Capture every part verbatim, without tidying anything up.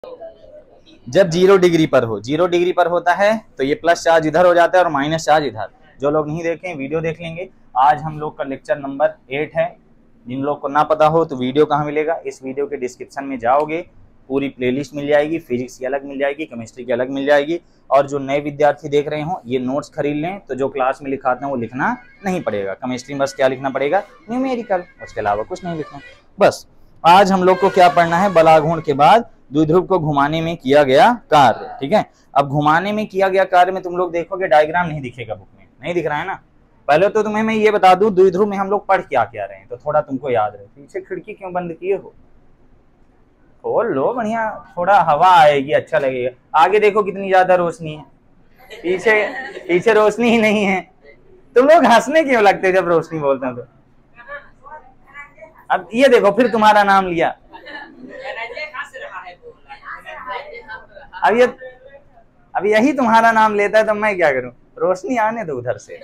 जब zero degree पर हो, जीरो डिग्री पर होता है तो ये प्लस चार्ज इधर हो जाता है और माइनस चार्ज इधर। जो लोग नहीं देखें वीडियो देख लेंगे। आज हम लोग का लेक्चर नंबर एट है। जिन लोग को ना पता हो तो वीडियो कहाँ मिलेगा, इस वीडियो के डिस्क्रिप्शन में जाओगे, पूरी प्लेलिस्ट मिल जाएगी। फिजिक्स की अलग मिल जाएगी, केमिस्ट्री की अलग मिल जाएगी। और जो नए विद्यार्थी देख रहे हो ये नोट्स खरीद लें, तो जो क्लास में लिखाते हैं वो लिखना नहीं पड़ेगा। केमिस्ट्री में बस क्या लिखना पड़ेगा, न्यूमेरिकल, उसके अलावा कुछ नहीं लिखना। बस आज हम लोग को क्या पढ़ना है, बलाघूर्ण के बाद द्विध्रुव को घुमाने में किया गया कार्य। ठीक है, अब घुमाने में किया गया कार्य में तुम लोग देखोगे डायग्राम नहीं दिखेगा, बुक में नहीं दिख रहा है ना। पहले तो तुम्हें मैं ये बता दूं द्विध्रुव में हम लोग पढ़ क्या क्या रहे हैं, तो थोड़ा तुमको याद रहे। पीछे खिड़की क्यों बंद किए हो, खोल लो, बढ़िया थोड़ा हवा आएगी, अच्छा लगेगा। आगे देखो कितनी ज्यादा रोशनी है, पीछे पीछे रोशनी ही नहीं है। तुम लोग हंसने क्यों लगते हैं जब रोशनी बोलते हैं तो। अब ये देखो फिर तुम्हारा नाम लिया। अब ये अब यही तुम्हारा नाम लेता है तो मैं क्या करूं, रोशनी आने दो उधर से।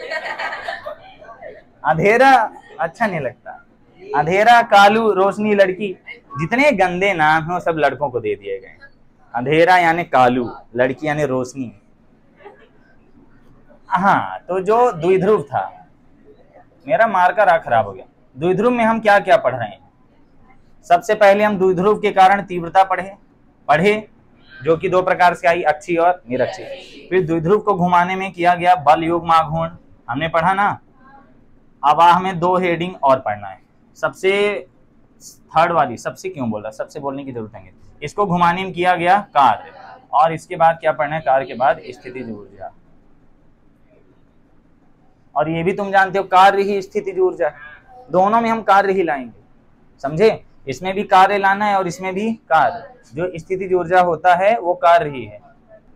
अंधेरा अच्छा नहीं लगता, अंधेरा, कालू, रोशनी, लड़की, जितने गंदे नाम हैं सब लड़कों को दे दिए गए। अंधेरा यानी कालू, लड़की यानी रोशनी। हाँ, तो जो द्विध्रुव था, मेरा मार्कर आ खराब हो गया। द्विध्रुव में हम क्या क्या पढ़ रहे हैं, सबसे पहले हम द्विध्रुव के कारण तीव्रता पढ़े पढ़े जो कि दो प्रकार से आई, अक्षी और निरक्षी। फिर द्विध्रुव को घुमाने में किया गया बल युग्म आघूर्ण, हमने पढ़ा ना। अब हमें दो हेडिंग और पढ़ना है। सबसे थर्ड वाली, सबसे क्यों बोल रहा, सबसे बोलने की जरूरत है। इसको घुमाने में किया गया कार्य, और इसके बाद क्या पढ़ना है, कार्य के बाद स्थितिज ऊर्जा। और ये भी तुम जानते हो कार्य ही स्थितिज ऊर्जा, दोनों में हम कार्य ही लाएंगे, समझे। इसमें भी कार्य लाना है और इसमें भी कार्य। जो स्थितिज ऊर्जा होता है वो कार्य ही है।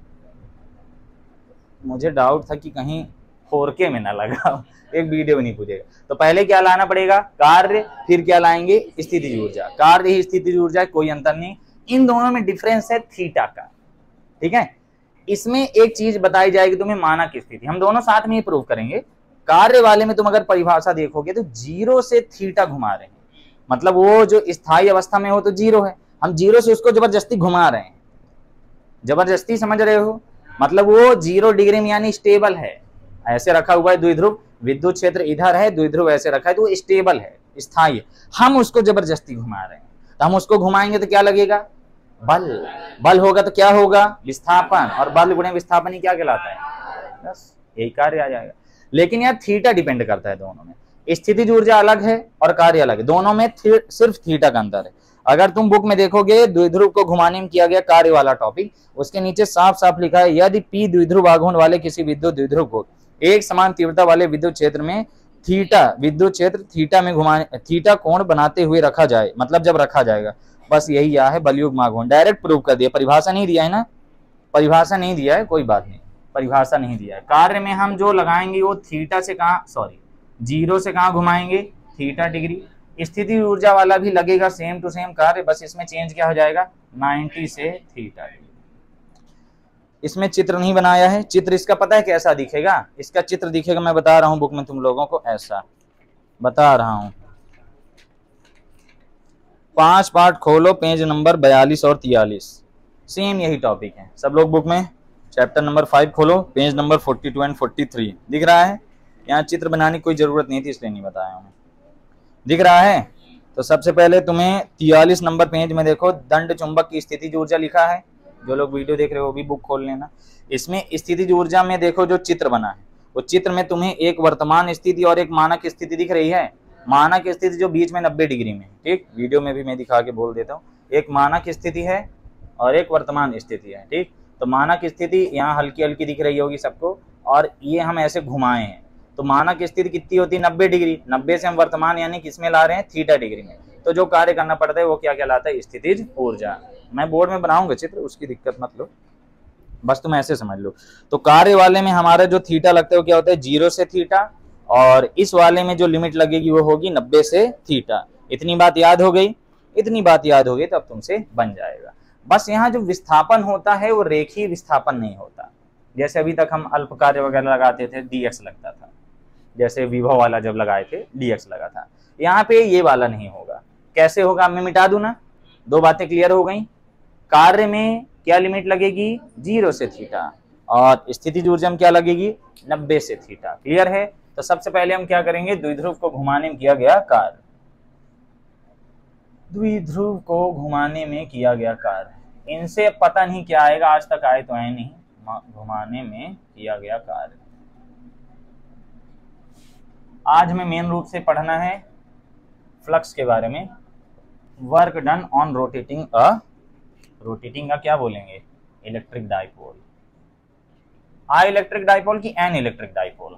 मुझे डाउट था कि कहीं फोर के में ना लगा, एक वीडियो में नहीं पूछेगा। तो पहले क्या लाना पड़ेगा, कार्य, फिर क्या लाएंगे, स्थितिज ऊर्जा। कार्य ही स्थितिज ऊर्जा, कोई अंतर नहीं। इन दोनों में डिफरेंस है थीटा का, ठीक है। इसमें एक चीज बताई जाएगी तुम्हें, मानक स्थिति, हम दोनों साथ में ही प्रूव करेंगे। कार्य वाले में तुम अगर परिभाषा देखोगे तो जीरो से थीटा घुमा रहे हैं, मतलब वो जो स्थायी अवस्था में हो तो जीरो है, हम जीरो से उसको जबरदस्ती घुमा रहे हैं। जबरदस्ती समझ रहे हो, मतलब वो जीरो डिग्री में यानी स्टेबल है। ऐसे रखा हुआ है द्विध्रुव, विद्युत क्षेत्र इधर है, द्विध्रुव ऐसे रखा है तो वो स्टेबल है, स्थायी है। हम उसको जबरदस्ती घुमा रहे हैं, तो हम उसको घुमाएंगे तो क्या लगेगा, बल। बल होगा तो क्या होगा, विस्थापन, और बल गुणे विस्थापन ही क्या कहलाता है, बस यही कार्य आ जाएगा। लेकिन यार थीटा डिपेंड करता है दोनों में, स्थितिज ऊर्जा अलग है और कार्य अलग है, दोनों में थी, सिर्फ थीटा का अंतर है। अगर तुम बुक में देखोगे द्विध्रुव को घुमाने में किया गया कार्य वाला टॉपिक, उसके नीचे साफ साफ लिखा है, यदि पी द्विध्रुव आघूर्ण वाले किसी विद्युत द्विध्रुव को एक समान तीव्रता वाले विद्युत क्षेत्र में थीटा विद्युत क्षेत्र थीटा में घुमाने थीटा कोण बनाते हुए रखा जाए, मतलब जब रखा जाएगा, बस यही यह है बलयुग्म आघूर्ण। डायरेक्ट प्रूव कर दिया, परिभाषा नहीं दिया है ना, परिभाषा नहीं दिया है, कोई बात नहीं, परिभाषा नहीं दिया है। कार्य में हम जो लगाएंगे वो थीटा से कहाँ, सॉरी जीरो से कहाँ घुमाएंगे, थीटा डिग्री। स्थिति ऊर्जा वाला भी लगेगा सेम टू सेम कार्य, बस इसमें चेंज क्या हो जाएगा, नाइंटी से थीटा डिग्री। इसमें चित्र नहीं बनाया है, चित्र इसका पता है कैसा दिखेगा, इसका चित्र दिखेगा, मैं बता रहा हूं बुक में तुम लोगों को, ऐसा बता रहा हूं। पांच पार्ट खोलो, पेज नंबर बयालीस और तियालीस, सेम यही टॉपिक है। सब लोग बुक में चैप्टर नंबर फाइव खोलो, page number forty two and forty three दिख रहा है। यहाँ चित्र बनाने की कोई जरूरत नहीं थी इसलिए नहीं बताया हूँ, दिख रहा है। तो सबसे पहले तुम्हें तियालीस नंबर पेज में देखो, दंड चुंबक की स्थितिज ऊर्जा लिखा है। जो लोग वीडियो देख रहे हो वो भी बुक खोल लेना। इसमें स्थितिज ऊर्जा में देखो जो चित्र बना है, वो चित्र में तुम्हें एक वर्तमान स्थिति और एक मानक स्थिति दिख रही है। मानक स्थिति जो बीच में नब्बे डिग्री में, ठीक, वीडियो में भी मैं दिखा के बोल देता हूँ। एक मानक स्थिति है और एक वर्तमान स्थिति है, ठीक। तो मानक स्थिति यहाँ हल्की हल्की दिख रही होगी सबको, और ये हम ऐसे घुमाए हैं। तो मानक स्थिति कितनी होती है, नब्बे डिग्री। नब्बे से हम वर्तमान यानी किसमें ला रहे हैं, थीटा डिग्री में। तो जो कार्य करना पड़ता है वो क्या कहलाता है, स्थितिज ऊर्जा। मैं बोर्ड में बनाऊंगा चित्र, उसकी दिक्कत मत लो, बस तुम ऐसे समझ लो। तो कार्य वाले में हमारा जो थीटा लगता है वो क्या होता है, जीरो से थीटा, और इस वाले में जो लिमिट लगेगी वो होगी नब्बे से थीटा। इतनी बात याद हो गई, इतनी बात याद हो गई तो अब तुमसे बन जाएगा। बस यहाँ जो विस्थापन होता है वो रेखीय विस्थापन नहीं होता। जैसे अभी तक हम अल्प कार्य वगैरह लगाते थे, डीएक्स लगता था, जैसे विभव वाला जब लगाए थे डीएक्स लगा था। यहाँ पे ये वाला नहीं होगा। कैसे होगा, मैं मिटा दूं ना, दो बातें क्लियर हो गई। कार्य में क्या लिमिट लगेगी, जीरो से थीटा, और स्थितिज ऊर्जा में क्या लगेगी, नब्बे से थीटा। क्लियर है। तो सबसे पहले हम क्या करेंगे, द्विध्रुव को घुमाने में किया गया कार्य, द्विध्रुव को घुमाने में किया गया कार्य, इनसे पता नहीं क्या आएगा, आज तक आए तो है नहीं, घुमाने में किया गया कार्य। आज हमें मेन रूप से पढ़ना है फ्लक्स के बारे में, work done on rotating a, rotating का क्या बोलेंगे, इलेक्ट्रिक डाइपोल। आ इलेक्ट्रिक डाइपोल की an electric dipole,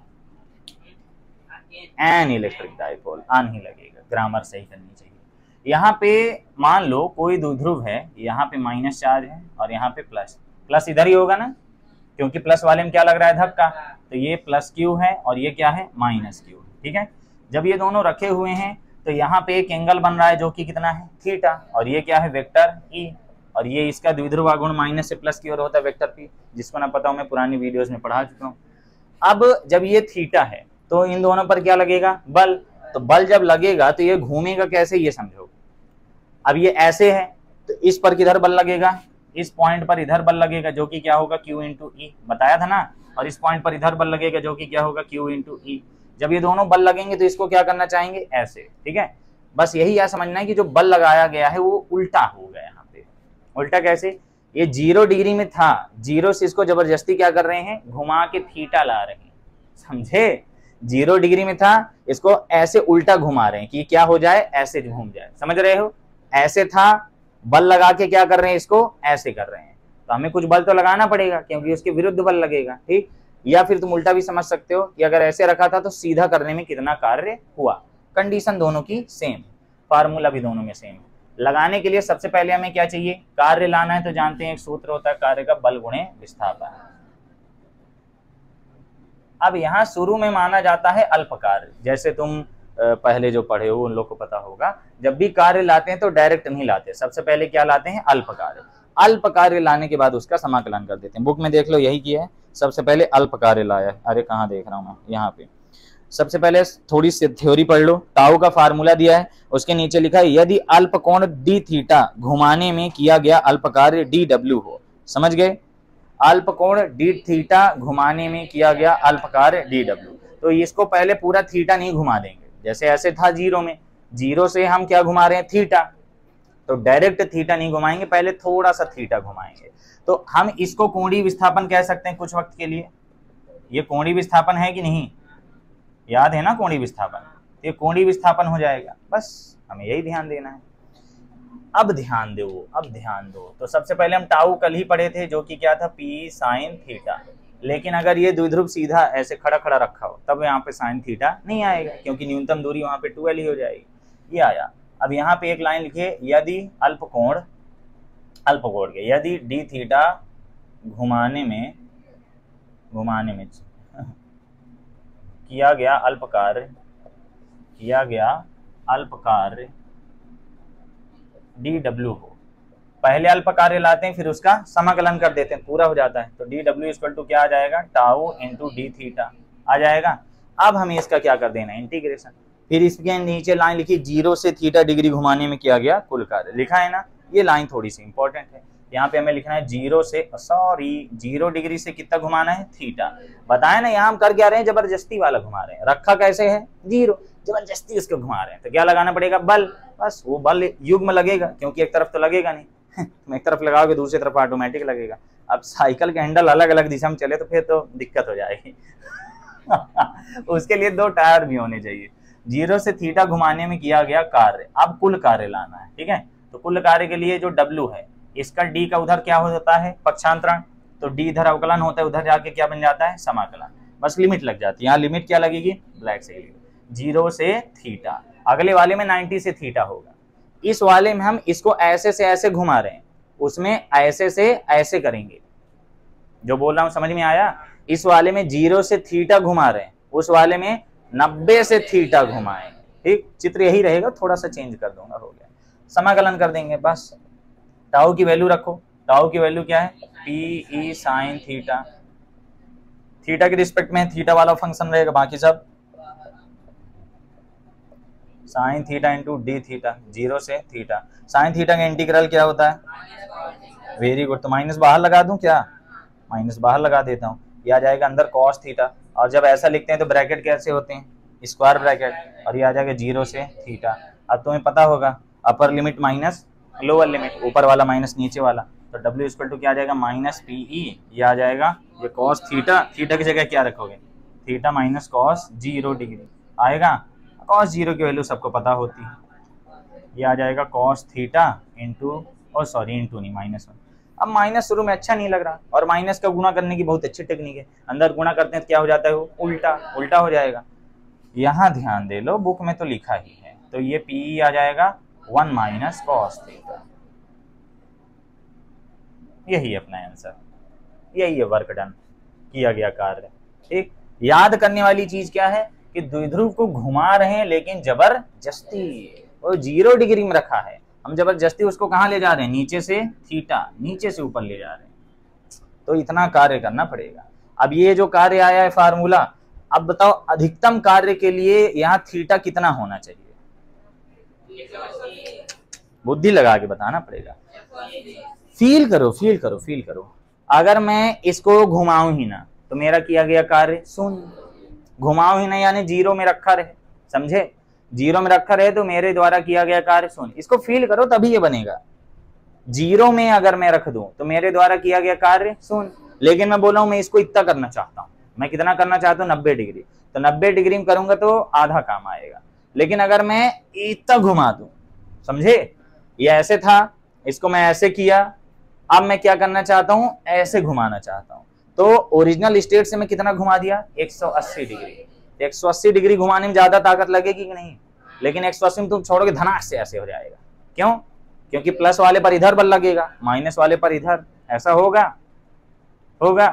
an electric dipole, आन ही लगेगा, ग्रामर सही करनी चाहिए। यहाँ पे मान लो कोई द्विध्रुव है, यहाँ पे माइनस चार्ज है और यहाँ पे प्लस, प्लस इधर ही होगा ना, क्योंकि प्लस वाले में क्या लग रहा है, धक्का, तो ये प्लस क्यू है और ये क्या है, माइनस क्यू। ठीक है, जब ये दोनों रखे हुए हैं तो यहाँ पे एक एंगल बन रहा है जो कि कितना है, थीटा, और ये क्या है, वेक्टर ई, और ये इसका द्विध्रुव आघूर्ण माइनस से प्लस की ओर होता है, वेक्टर पी, जिसको ना पता हो मैं पुरानी वीडियोस में पढ़ा चुका हूँ। अब जब ये थीटा है तो इन दोनों पर क्या लगेगा, बल, तो बल जब लगेगा तो ये घूमेगा कैसे, ये समझो। अब ये ऐसे है तो इस पर किधर बल लगेगा, इस पॉइंट पर इधर बल लगेगा जो कि क्या होगा, Q इंटू ई, बताया था ना, और इस पॉइंट पर इधर बल लगेगा जो कि क्या होगा, Q इंटू ई। जब ये दोनों बल लगेंगे तो इसको क्या करना चाहेंगे, ऐसे। ठीक है, बस यही याद समझना है कि जो बल लगाया गया है वो उल्टा हो गया। यहाँ पे उल्टा कैसे, ये जीरो डिग्री में था, जीरो से इसको जबरदस्ती क्या कर रहे हैं, घुमा के थीटा ला रहे हैं, समझे। जीरो डिग्री में था, इसको ऐसे उल्टा घुमा रहे हैं कि क्या हो जाए, ऐसे घूम जाए, समझ रहे हो। ऐसे था, बल लगा के क्या कर रहे हैं, इसको ऐसे कर रहे हैं, तो हमें कुछ बल तो लगाना पड़ेगा क्योंकि उसके विरुद्ध बल लगेगा। ठीक, या फिर तुम उल्टा भी समझ सकते हो कि अगर ऐसे रखा था तो सीधा करने में कितना कार्य हुआ। कंडीशन दोनों की सेम, फार्मूला भी दोनों में सेम। लगाने के लिए सबसे पहले हमें क्या चाहिए, कार्य लाना है, तो जानते हैं एक सूत्र होता है कार्य का, बल गुणे विस्थापन। अब यहाँ शुरू में माना जाता है अल्प कार्य, जैसे तुम पहले जो पढ़े हो उन लोग को पता होगा, जब भी कार्य लाते हैं तो डायरेक्ट नहीं लाते, सबसे पहले क्या लाते हैं, अल्प कार्य। अल्प कार्य लाने के बाद उसका समाकलन कर देते हैं। बुक में देख लो यही किया है, सबसे पहले अल्प कार्य लाया है। अरे कहाँ देख रहा हूँ मैं, यहाँ पे सबसे पहले थोड़ी सी थ्योरी पढ़ लो। टाउ का फार्मूला दिया है, उसके नीचे लिखा है यदि अल्प कोण डी थीटा घुमाने में किया गया अल्प कार्य डी डब्ल्यू हो। समझ गए, अल्प कोण डी थीटा घुमाने में किया गया अल्प कार्य डी डब्ल्यू। तो इसको पहले पूरा थीटा नहीं घुमा देंगे, जैसे ऐसे था जीरो में, जीरो से हम क्या घुमा रहे हैं, थीटा, तो डायरेक्ट थीटा नहीं घुमाएंगे, पहले थोड़ा सा थीटा घुमाएंगे। तो हम इसको कोणीय विस्थापन कह सकते हैं कुछ वक्त के लिए। ये कोणीय विस्थापन है कि नहीं, याद है ना कोणीय विस्थापन, ये कोणीय विस्थापन हो जाएगा, बस हमें यही ध्यान देना है। अब ध्यान दो, अब ध्यान दो, तो सबसे पहले हम टाउ कल ही पढ़े थे जो कि क्या था, पी साइन थीटा। लेकिन अगर ये द्विध्रुव सीधा ऐसे खड़ा खड़ा रखा हो तब यहाँ पे साइन थीटा नहीं आएगा, क्योंकि न्यूनतम दूरी वहां पे ट्वेल्व ही हो जाएगी। ये आया। अब यहाँ पे एक लाइन लिखिए, यदि अल्प कोण, अल्प कोण के यदि डी थीटा घुमाने में घुमाने में किया गया अल्प कार्य, किया गया अल्प कार्य डी डब्ल्यू हो। पहले अल्प कार्य लाते हैं फिर उसका समाकलन कर देते हैं, पूरा हो जाता है। तो डी डब्ल्यू इक्वल टू क्या आ जाएगा, टाउ इंटू डी थीटा आ जाएगा। अब हमें इसका क्या कर देना है, इंटीग्रेशन। फिर इसके नीचे लाइन लिखी, जीरो से थीटा डिग्री घुमाने में किया गया कुल कार्य, लिखा है ना। ये लाइन थोड़ी सी इंपॉर्टेंट है, यहाँ पे हमें लिखना है जीरो से, सॉरी जीरो डिग्री से कितना घुमाना है, थीटा। बताया ना, यहाँ हम कर क्या रहे हैं, जबरदस्ती वाला घुमा रहे हैं। रखा कैसे है, जीरो, जबरदस्ती इसको घुमा रहे हैं, तो क्या लगाना पड़ेगा, बल। बस वो बल युग्म लगेगा, क्योंकि एक तरफ तो लगेगा नहीं तुम एक तरफ लगाओगे दूसरी तरफ ऑटोमेटिक लगेगा। अब साइकिल के हैंडल अलग अलग दिशा में चले तो फिर तो दिक्कत हो जाएगी उसके लिए दो टायर भी होने चाहिए। जीरो से थीटा घुमाने में किया गया कार्य, अब कुल कार्य लाना है। ठीक है, तो कुल कार्य के लिए जो डब्ल्यू है, इसका डी का उधर क्या होता है, पक्षांतरण, तो डी इधर अवकलन होता है, उधर जाके क्या बन जाता है, समाकलन। बस लिमिट लग जाती है। यहाँ लिमिट क्या लगेगी, ब्लैक से जीरो से थीटा। अगले वाले में नाइन्टी से थीटा होगा। इस वाले में हम इसको ऐसे से ऐसे घुमा रहे हैं, उसमें ऐसे से ऐसे करेंगे। जो बोल रहा हूं समझ में आया। इस वाले में जीरो से थीटा घुमा रहे हैं, उस वाले में नब्बे से थीटा घुमाएं। ठीक, चित्र यही रहेगा, थोड़ा सा चेंज कर दूंगा, हो गया। समाकलन कर देंगे बस। टाउ की वैल्यू रखो, टाउ की वैल्यू क्या है, P E sine theta. Theta के रिस्पेक्ट में थीटा वाला फंक्शन रहेगा, बाकी सब sine theta into d theta, zero से थीटा। साइन थीटा का इंटीग्रल क्या होता है, वेरी गुड। तो माइनस बाहर लगा दूं क्या? माइनस बाहर लगा देता हूँ, ये आ जाएगा अंदर कॉस थीटा। और जब ऐसा लिखते हैं तो ब्रैकेट कैसे होते हैं? स्क्वायर ब्रैकेट, और ये आ जाएगा जीरो से थीटा। अब तुम्हें पता होगा upper limit minus lower limit, ऊपर वाला माइनस नीचे वाला, तो W इक्वल टू क्या आ जाएगा? Minus PE. ये आ जाएगा ये कॉस थीटा, थीटा की जगह क्या रखोगे? Theta minus cos zero degree आएगा। कॉस जीरो की वैल्यू सबको पता होती है, ये आ जाएगा कॉस थीटा इंटू, और सॉरी इंटू नहीं माइनस वन। अब माइनस शुरू में अच्छा नहीं लग रहा, और माइनस का गुणा करने की बहुत अच्छी टेक्निक है, अंदर गुणा करते हैं तो क्या हो जाता है? वो उल्टा उल्टा हो जाएगा। यहाँ ध्यान दे लो, बुक में तो लिखा ही है। तो ये पी आ जाएगा वन माइनस कॉस थीटा, यही अपना आंसर, यही है वर्क डन, किया गया कार्य। ठीक, याद करने वाली चीज क्या है कि द्विध्रुव को घुमा रहे हैं लेकिन जबरदस्ती, वो जीरो डिग्री में रखा है, हम जबरदस्ती उसको कहाँ ले जा रहे हैं? नीचे से थीटा, नीचे से ऊपर ले जा रहे हैं। तो इतना कार्य करना पड़ेगा। अब ये जो कार्य आया है फार्मूला, अब बताओ अधिकतम कार्य के लिए यहाँ थीटा कितना होना चाहिए? बुद्धि लगा के बताना पड़ेगा। फील करो फील करो फील करो। अगर मैं इसको घुमाऊं ही ना तो मेरा किया गया कार्य शून्य, घुमाऊं ही ना यानी जीरो में रखा रहे, समझे? जीरो में रखा रहे तो मेरे द्वारा किया गया कार्य शून्य। इसको फील करो तभी ये बनेगा। जीरो में अगर मैं रख दूं तो मेरे द्वारा किया गया कार्य शून्य, लेकिन मैं बोला हूं मैं इसको इतना करना चाहता हूं, मैं कितना करना चाहता हूं? नब्बे डिग्री। तो नब्बे डिग्री में करूंगा तो आधा काम आएगा। लेकिन अगर मैं इतना घुमा दूं, समझे? ये ऐसे था, इसको मैं ऐसे किया, अब मैं क्या करना चाहता हूं? ऐसे घुमाना चाहता हूं। तो ओरिजिनल स्टेट से मैं कितना घुमा दिया? एक सौ अस्सी डिग्री। एक सौ अस्सी डिग्री घुमाने में ज्यादा ताकत लगेगी कि नहीं? लेकिन एक सौ अस्सी में तुम छोड़ोगे धनाक से ऐसे हो जाएगा। क्यों? क्योंकि प्लस वाले पर इधर बल लगेगा, माइनस वाले पर इधर। ऐसा होगा होगा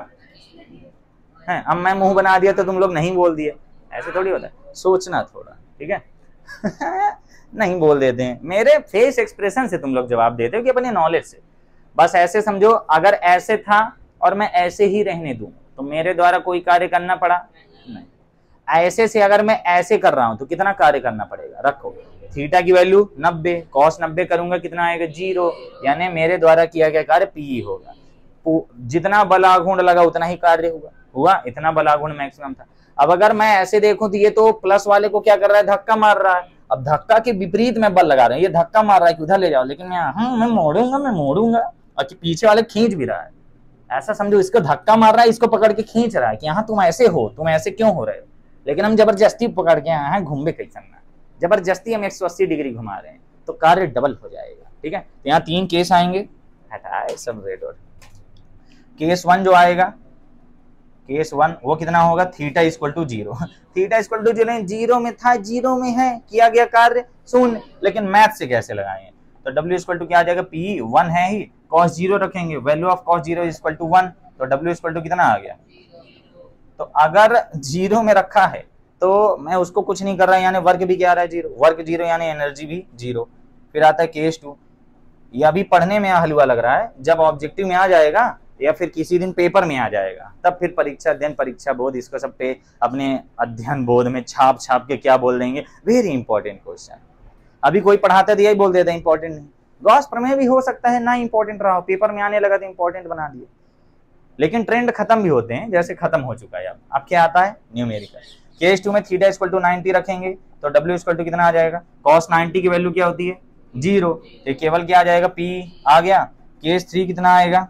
है? अब मैं मुंह बना दिया तो तुम लोग नहीं बोल दिए, ऐसे थोड़ी होता है, सोचना थोड़ा, ठीक है? नहीं बोल देते हैं, मेरे फेस एक्सप्रेशन से तुम लोग जवाब देते हो कि अपने नॉलेज से। बस ऐसे समझो, अगर ऐसे था और मैं ऐसे ही रहने दूं तो मेरे द्वारा कोई कार्य करना पड़ा नहीं। ऐसे से अगर मैं ऐसे कर रहा हूं तो कितना कार्य करना पड़ेगा? रखो थीटा की वैल्यू नब्बे, कॉस नब्बे करूंगा कितना आएगा? जीरो, यानी मेरे द्वारा किया गया कार्य पी होगा। जितना बलाघूर्ण लगा उतना ही कार्य हुआ हुआ इतना बलाघूर्ण मैक्सिमम था। अब अगर मैं ऐसे देखूं तो ये तो प्लस वाले को क्या कर रहा है? धक्का मार रहा है। अब धक्का के विपरीत में बल लगा रहे हैं, ये धक्का मार रहा है कि उधर ले जाओ, लेकिन मैं हाँ मैं मोड़ूंगा मैं मोड़ूंगा, और पीछे वाले खींच भी रहा है। ऐसा समझो, इसको धक्का मार रहा है, इसको पकड़ के खींच रहा है कि यहाँ तुम ऐसे हो, तुम ऐसे क्यों हो रहे हो? लेकिन हम जबरदस्ती पकड़ के यहाँ हैं, घूमे कैसे ना, जबरदस्ती हम एक सौ अस्सी डिग्री घुमा रहे हैं, तो कार्य डबल हो जाएगा। ठीक है, तो यहाँ तीन केस आएंगे, हटाए सब रेड और केस वन जो आएगा, केस वन वो कितना होगा? Theta equal to zero. Theta equal to zero, zero में था, जीरो में है, किया गया कार्य शून्य। लेकिन मैथ से कैसे लगाएंगे? तो W इक्वल टू क्या आ जाएगा? P वन है ही, cos जीरो रखेंगे, value of cos zero equal to one, तो W इक्वल टू कितना आ गया? तो अगर जीरो में रखा है तो मैं उसको कुछ नहीं कर रहा, यानी वर्क भी क्या आ रहा है? जीरो। वर्क जीरो यानी एनर्जी भी जीरो। फिर आता है केस टू, ये अभी पढ़ने में हलवा लग रहा है, जब ऑब्जेक्टिव में आ जाएगा या फिर किसी दिन पेपर में आ जाएगा तब फिर परीक्षा अध्ययन परीक्षा बोध इसको सब पे अपने अध्ययन बोध में छाप छाप के क्या बोल देंगे? Very important question. अभी कोई पढ़ाता दिया ही बोल देता है इंपॉर्टेंट नहीं। गॉस प्रमेय भी हो सकता है ना इंपॉर्टेंट रहा हो, पेपर में आने लगा तो इंपॉर्टेंट बना दिए। लेकिन ट्रेंड खत्म भी होते हैं, जैसे खत्म हो चुका है अब। अब क्या आता है? न्यूमेरिकल। केस टू में थीटा इक्वल टू नाइनटी रखेंगे तो W इक्वल टू कितना आ जाएगा? कॉस नाइनटी की वैल्यू क्या होती है? जीरो। तो केवल क्या आ जाएगा? P आ गया। केस थ्री कितना आएगा?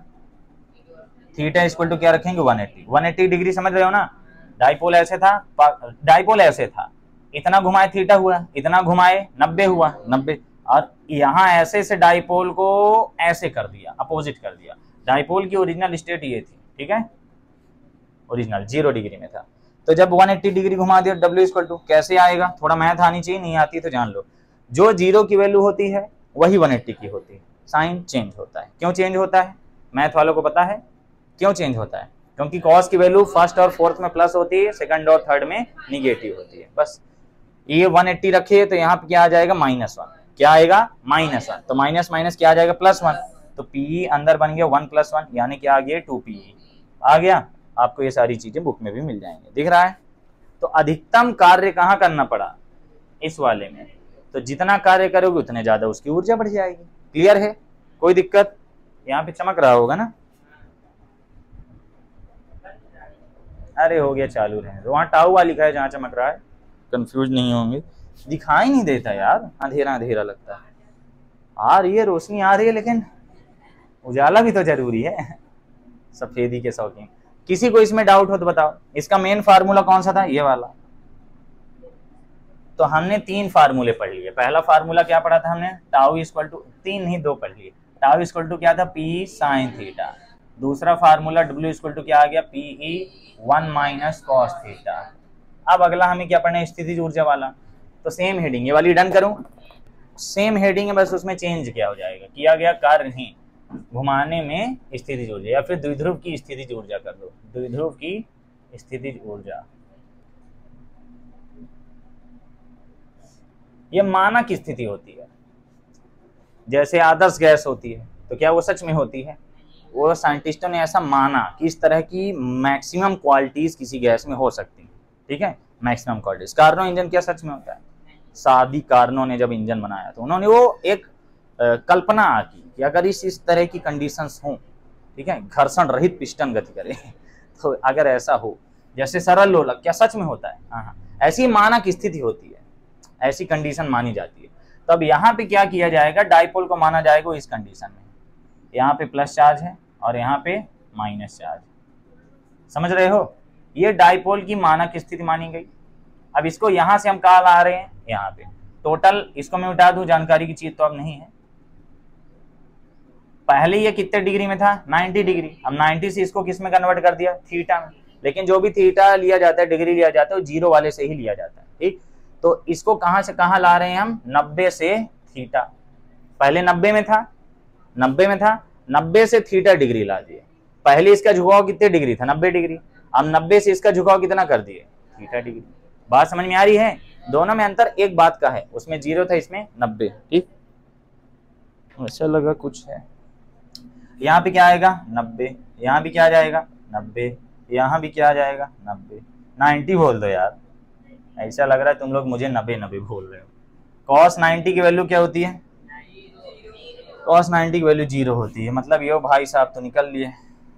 थीटा इक्वल टू क्या रखेंगे? One eighty. One eighty degree समझ रहे हो ना? डाइपोल ऐसे था, डाइपोल ऐसे था, इतना घुमाए थीटा हुआ, इतना घुमाए नब्बे हुआ, नब्बे। और यहाँ ऐसे से डाइपोल को ऐसे कर दिया, अपोजिट कर दिया। डाइपोल की ओरिजिनल स्टेट ये थी, ठीक है, ओरिजिनल जीरो डिग्री में था। तो जब वन एटी डिग्री घुमा दिया W इक्वल टू कैसे आएगा? थोड़ा मैथ आनी चाहिए, नहीं आती तो जान लो। जो जीरो की वैल्यू होती है वही वन एटी की होती है, साइन चेंज होता है। क्यों चेंज होता है? मैथ वालों को पता है क्यों चेंज होता है? क्योंकि कॉस की वैल्यू फर्स्ट और फोर्थ में प्लस होती है, सेकंड और थर्ड में निगेटिव होती है। बस ये वन एटी रखिए तो यहाँ पे क्या आ जाएगा? Minus one. क्या आएगा? Minus one. तो माइनस माइनस क्या आ जाएगा? Plus one. तो पी अंदर बन गया वन प्लस वन, यानी क्या आ गया? टू पी आ गया। आपको ये सारी चीजें बुक में भी मिल जाएंगे, दिख रहा है? तो अधिकतम कार्य कहाँ करना पड़ा? इस वाले में। तो जितना कार्य करोगे उतने ज्यादा उसकी ऊर्जा बढ़ जाएगी। क्लियर है? कोई दिक्कत? यहाँ पे चमक रहा होगा ना, अरे हो गया चालू रहे, तो वहाँ टाउ वाला लिखा है जहाँ चमक रहा है, कंफ्यूज नहीं होंगे। दिखाई नहीं देता यार, अंधेरा अंधेरा लगता है। आ रही है रोशनी आ रही है, लेकिन उजाला भी तो जरूरी है। सफेदी के शौकीन, किसी को इसमें डाउट हो तो बताओ। इसका मेन फार्मूला कौन सा था? ये वाला। तो हमने तीन फार्मूले पढ़ लिए। पहला फार्मूला क्या पढ़ा था हमने? टाउ इक्वल टू, तीन ही दो पढ़ लिए। टाउ इक्वल टू क्या था? P sine theta. दूसरा फार्मूला डब्ल्यू इक्वल टू क्या आ गया? P E one minus cos theta. अब अगला हमें क्या पढ़ना है? स्थितिज ऊर्जा वाला। तो सेम हेडिंग, ये वाली डन करूं? सेम हेडिंग है, बस उसमें चेंज क्या हो जाएगा, किया गया कार्य नहीं, घुमाने में स्थितिज ऊर्जा, या फिर द्विध्रुव की स्थितिज ऊर्जा कर दो, द्विध्रुव की स्थितिज ऊर्जा। ये मानक स्थिति होती है। जैसे आदर्श गैस होती है, तो क्या वो सच में होती है? वो साइंटिस्टों ने ऐसा माना कि इस तरह की मैक्सिमम क्वालिटीज किसी गैस में हो सकती हैं। ठीक है, मैक्सिमम क्वालिटीज। कार्नो इंजन क्या सच में होता है? सादी कार्नो ने जब इंजन बनाया तो उन्होंने वो एक आ, कल्पना की कि अगर इस इस तरह की कंडीशंस हों, ठीक है, घर्षण रहित पिस्टन गति करे, तो अगर ऐसा हो, जैसे सरल लोलक, क्या सच में होता है? हाँ हाँ, ऐसी मानक स्थिति होती है, ऐसी कंडीशन मानी जाती है। तो अब यहाँ पे क्या किया जाएगा? डाइपोल को माना जाएगा इस कंडीशन में, यहाँ पे प्लस चार्ज है और यहाँ पे माइनस चार्ज। समझ रहे हो? ये डाइपोल की मानक स्थिति मानी गई। अब इसको यहाँ से हम कहाँ ला रहे हैं? यहाँ पे। टोटल इसको मैं उठा दूं, जानकारी की चीज तो अब नहीं है। पहले ये कितने डिग्री में था? नब्बे डिग्री। अब नब्बे से इसको किस में कन्वर्ट कर दिया? थीटा में। लेकिन जो भी थीटा लिया जाता है, डिग्री लिया जाता है, वो जीरो वाले से ही लिया जाता है। ठीक, तो इसको कहां से कहां ला रहे हैं हम? नब्बे से थीटा। पहले नब्बे में था, नब्बे में था, नब्बे से थीटा डिग्री ला दिए। पहले इसका झुकाव कितने डिग्री था? नब्बे डिग्री। अब नब्बे से इसका झुकाव कितना कर दिए? Theta degree. बात समझ में आ रही है? दोनों में अंतर एक बात का है, उसमें जीरो था, इसमें नब्बे। ठीक, अच्छा लगा कुछ है। यहाँ पे क्या आएगा? नब्बे। यहाँ भी क्या आ जाएगा? नब्बे। यहाँ भी क्या आ जाएगा? नब्बे। नाइन्टी बोल दो यार, ऐसा लग रहा है तुम लोग मुझे नब्बे नब्बे बोल रहे हो। कॉस नाइन्टी की वैल्यू क्या होती है? कॉस नाइन्टी की वैल्यू जीरो होती है। मतलब ये भाई साहब तो निकल लिए।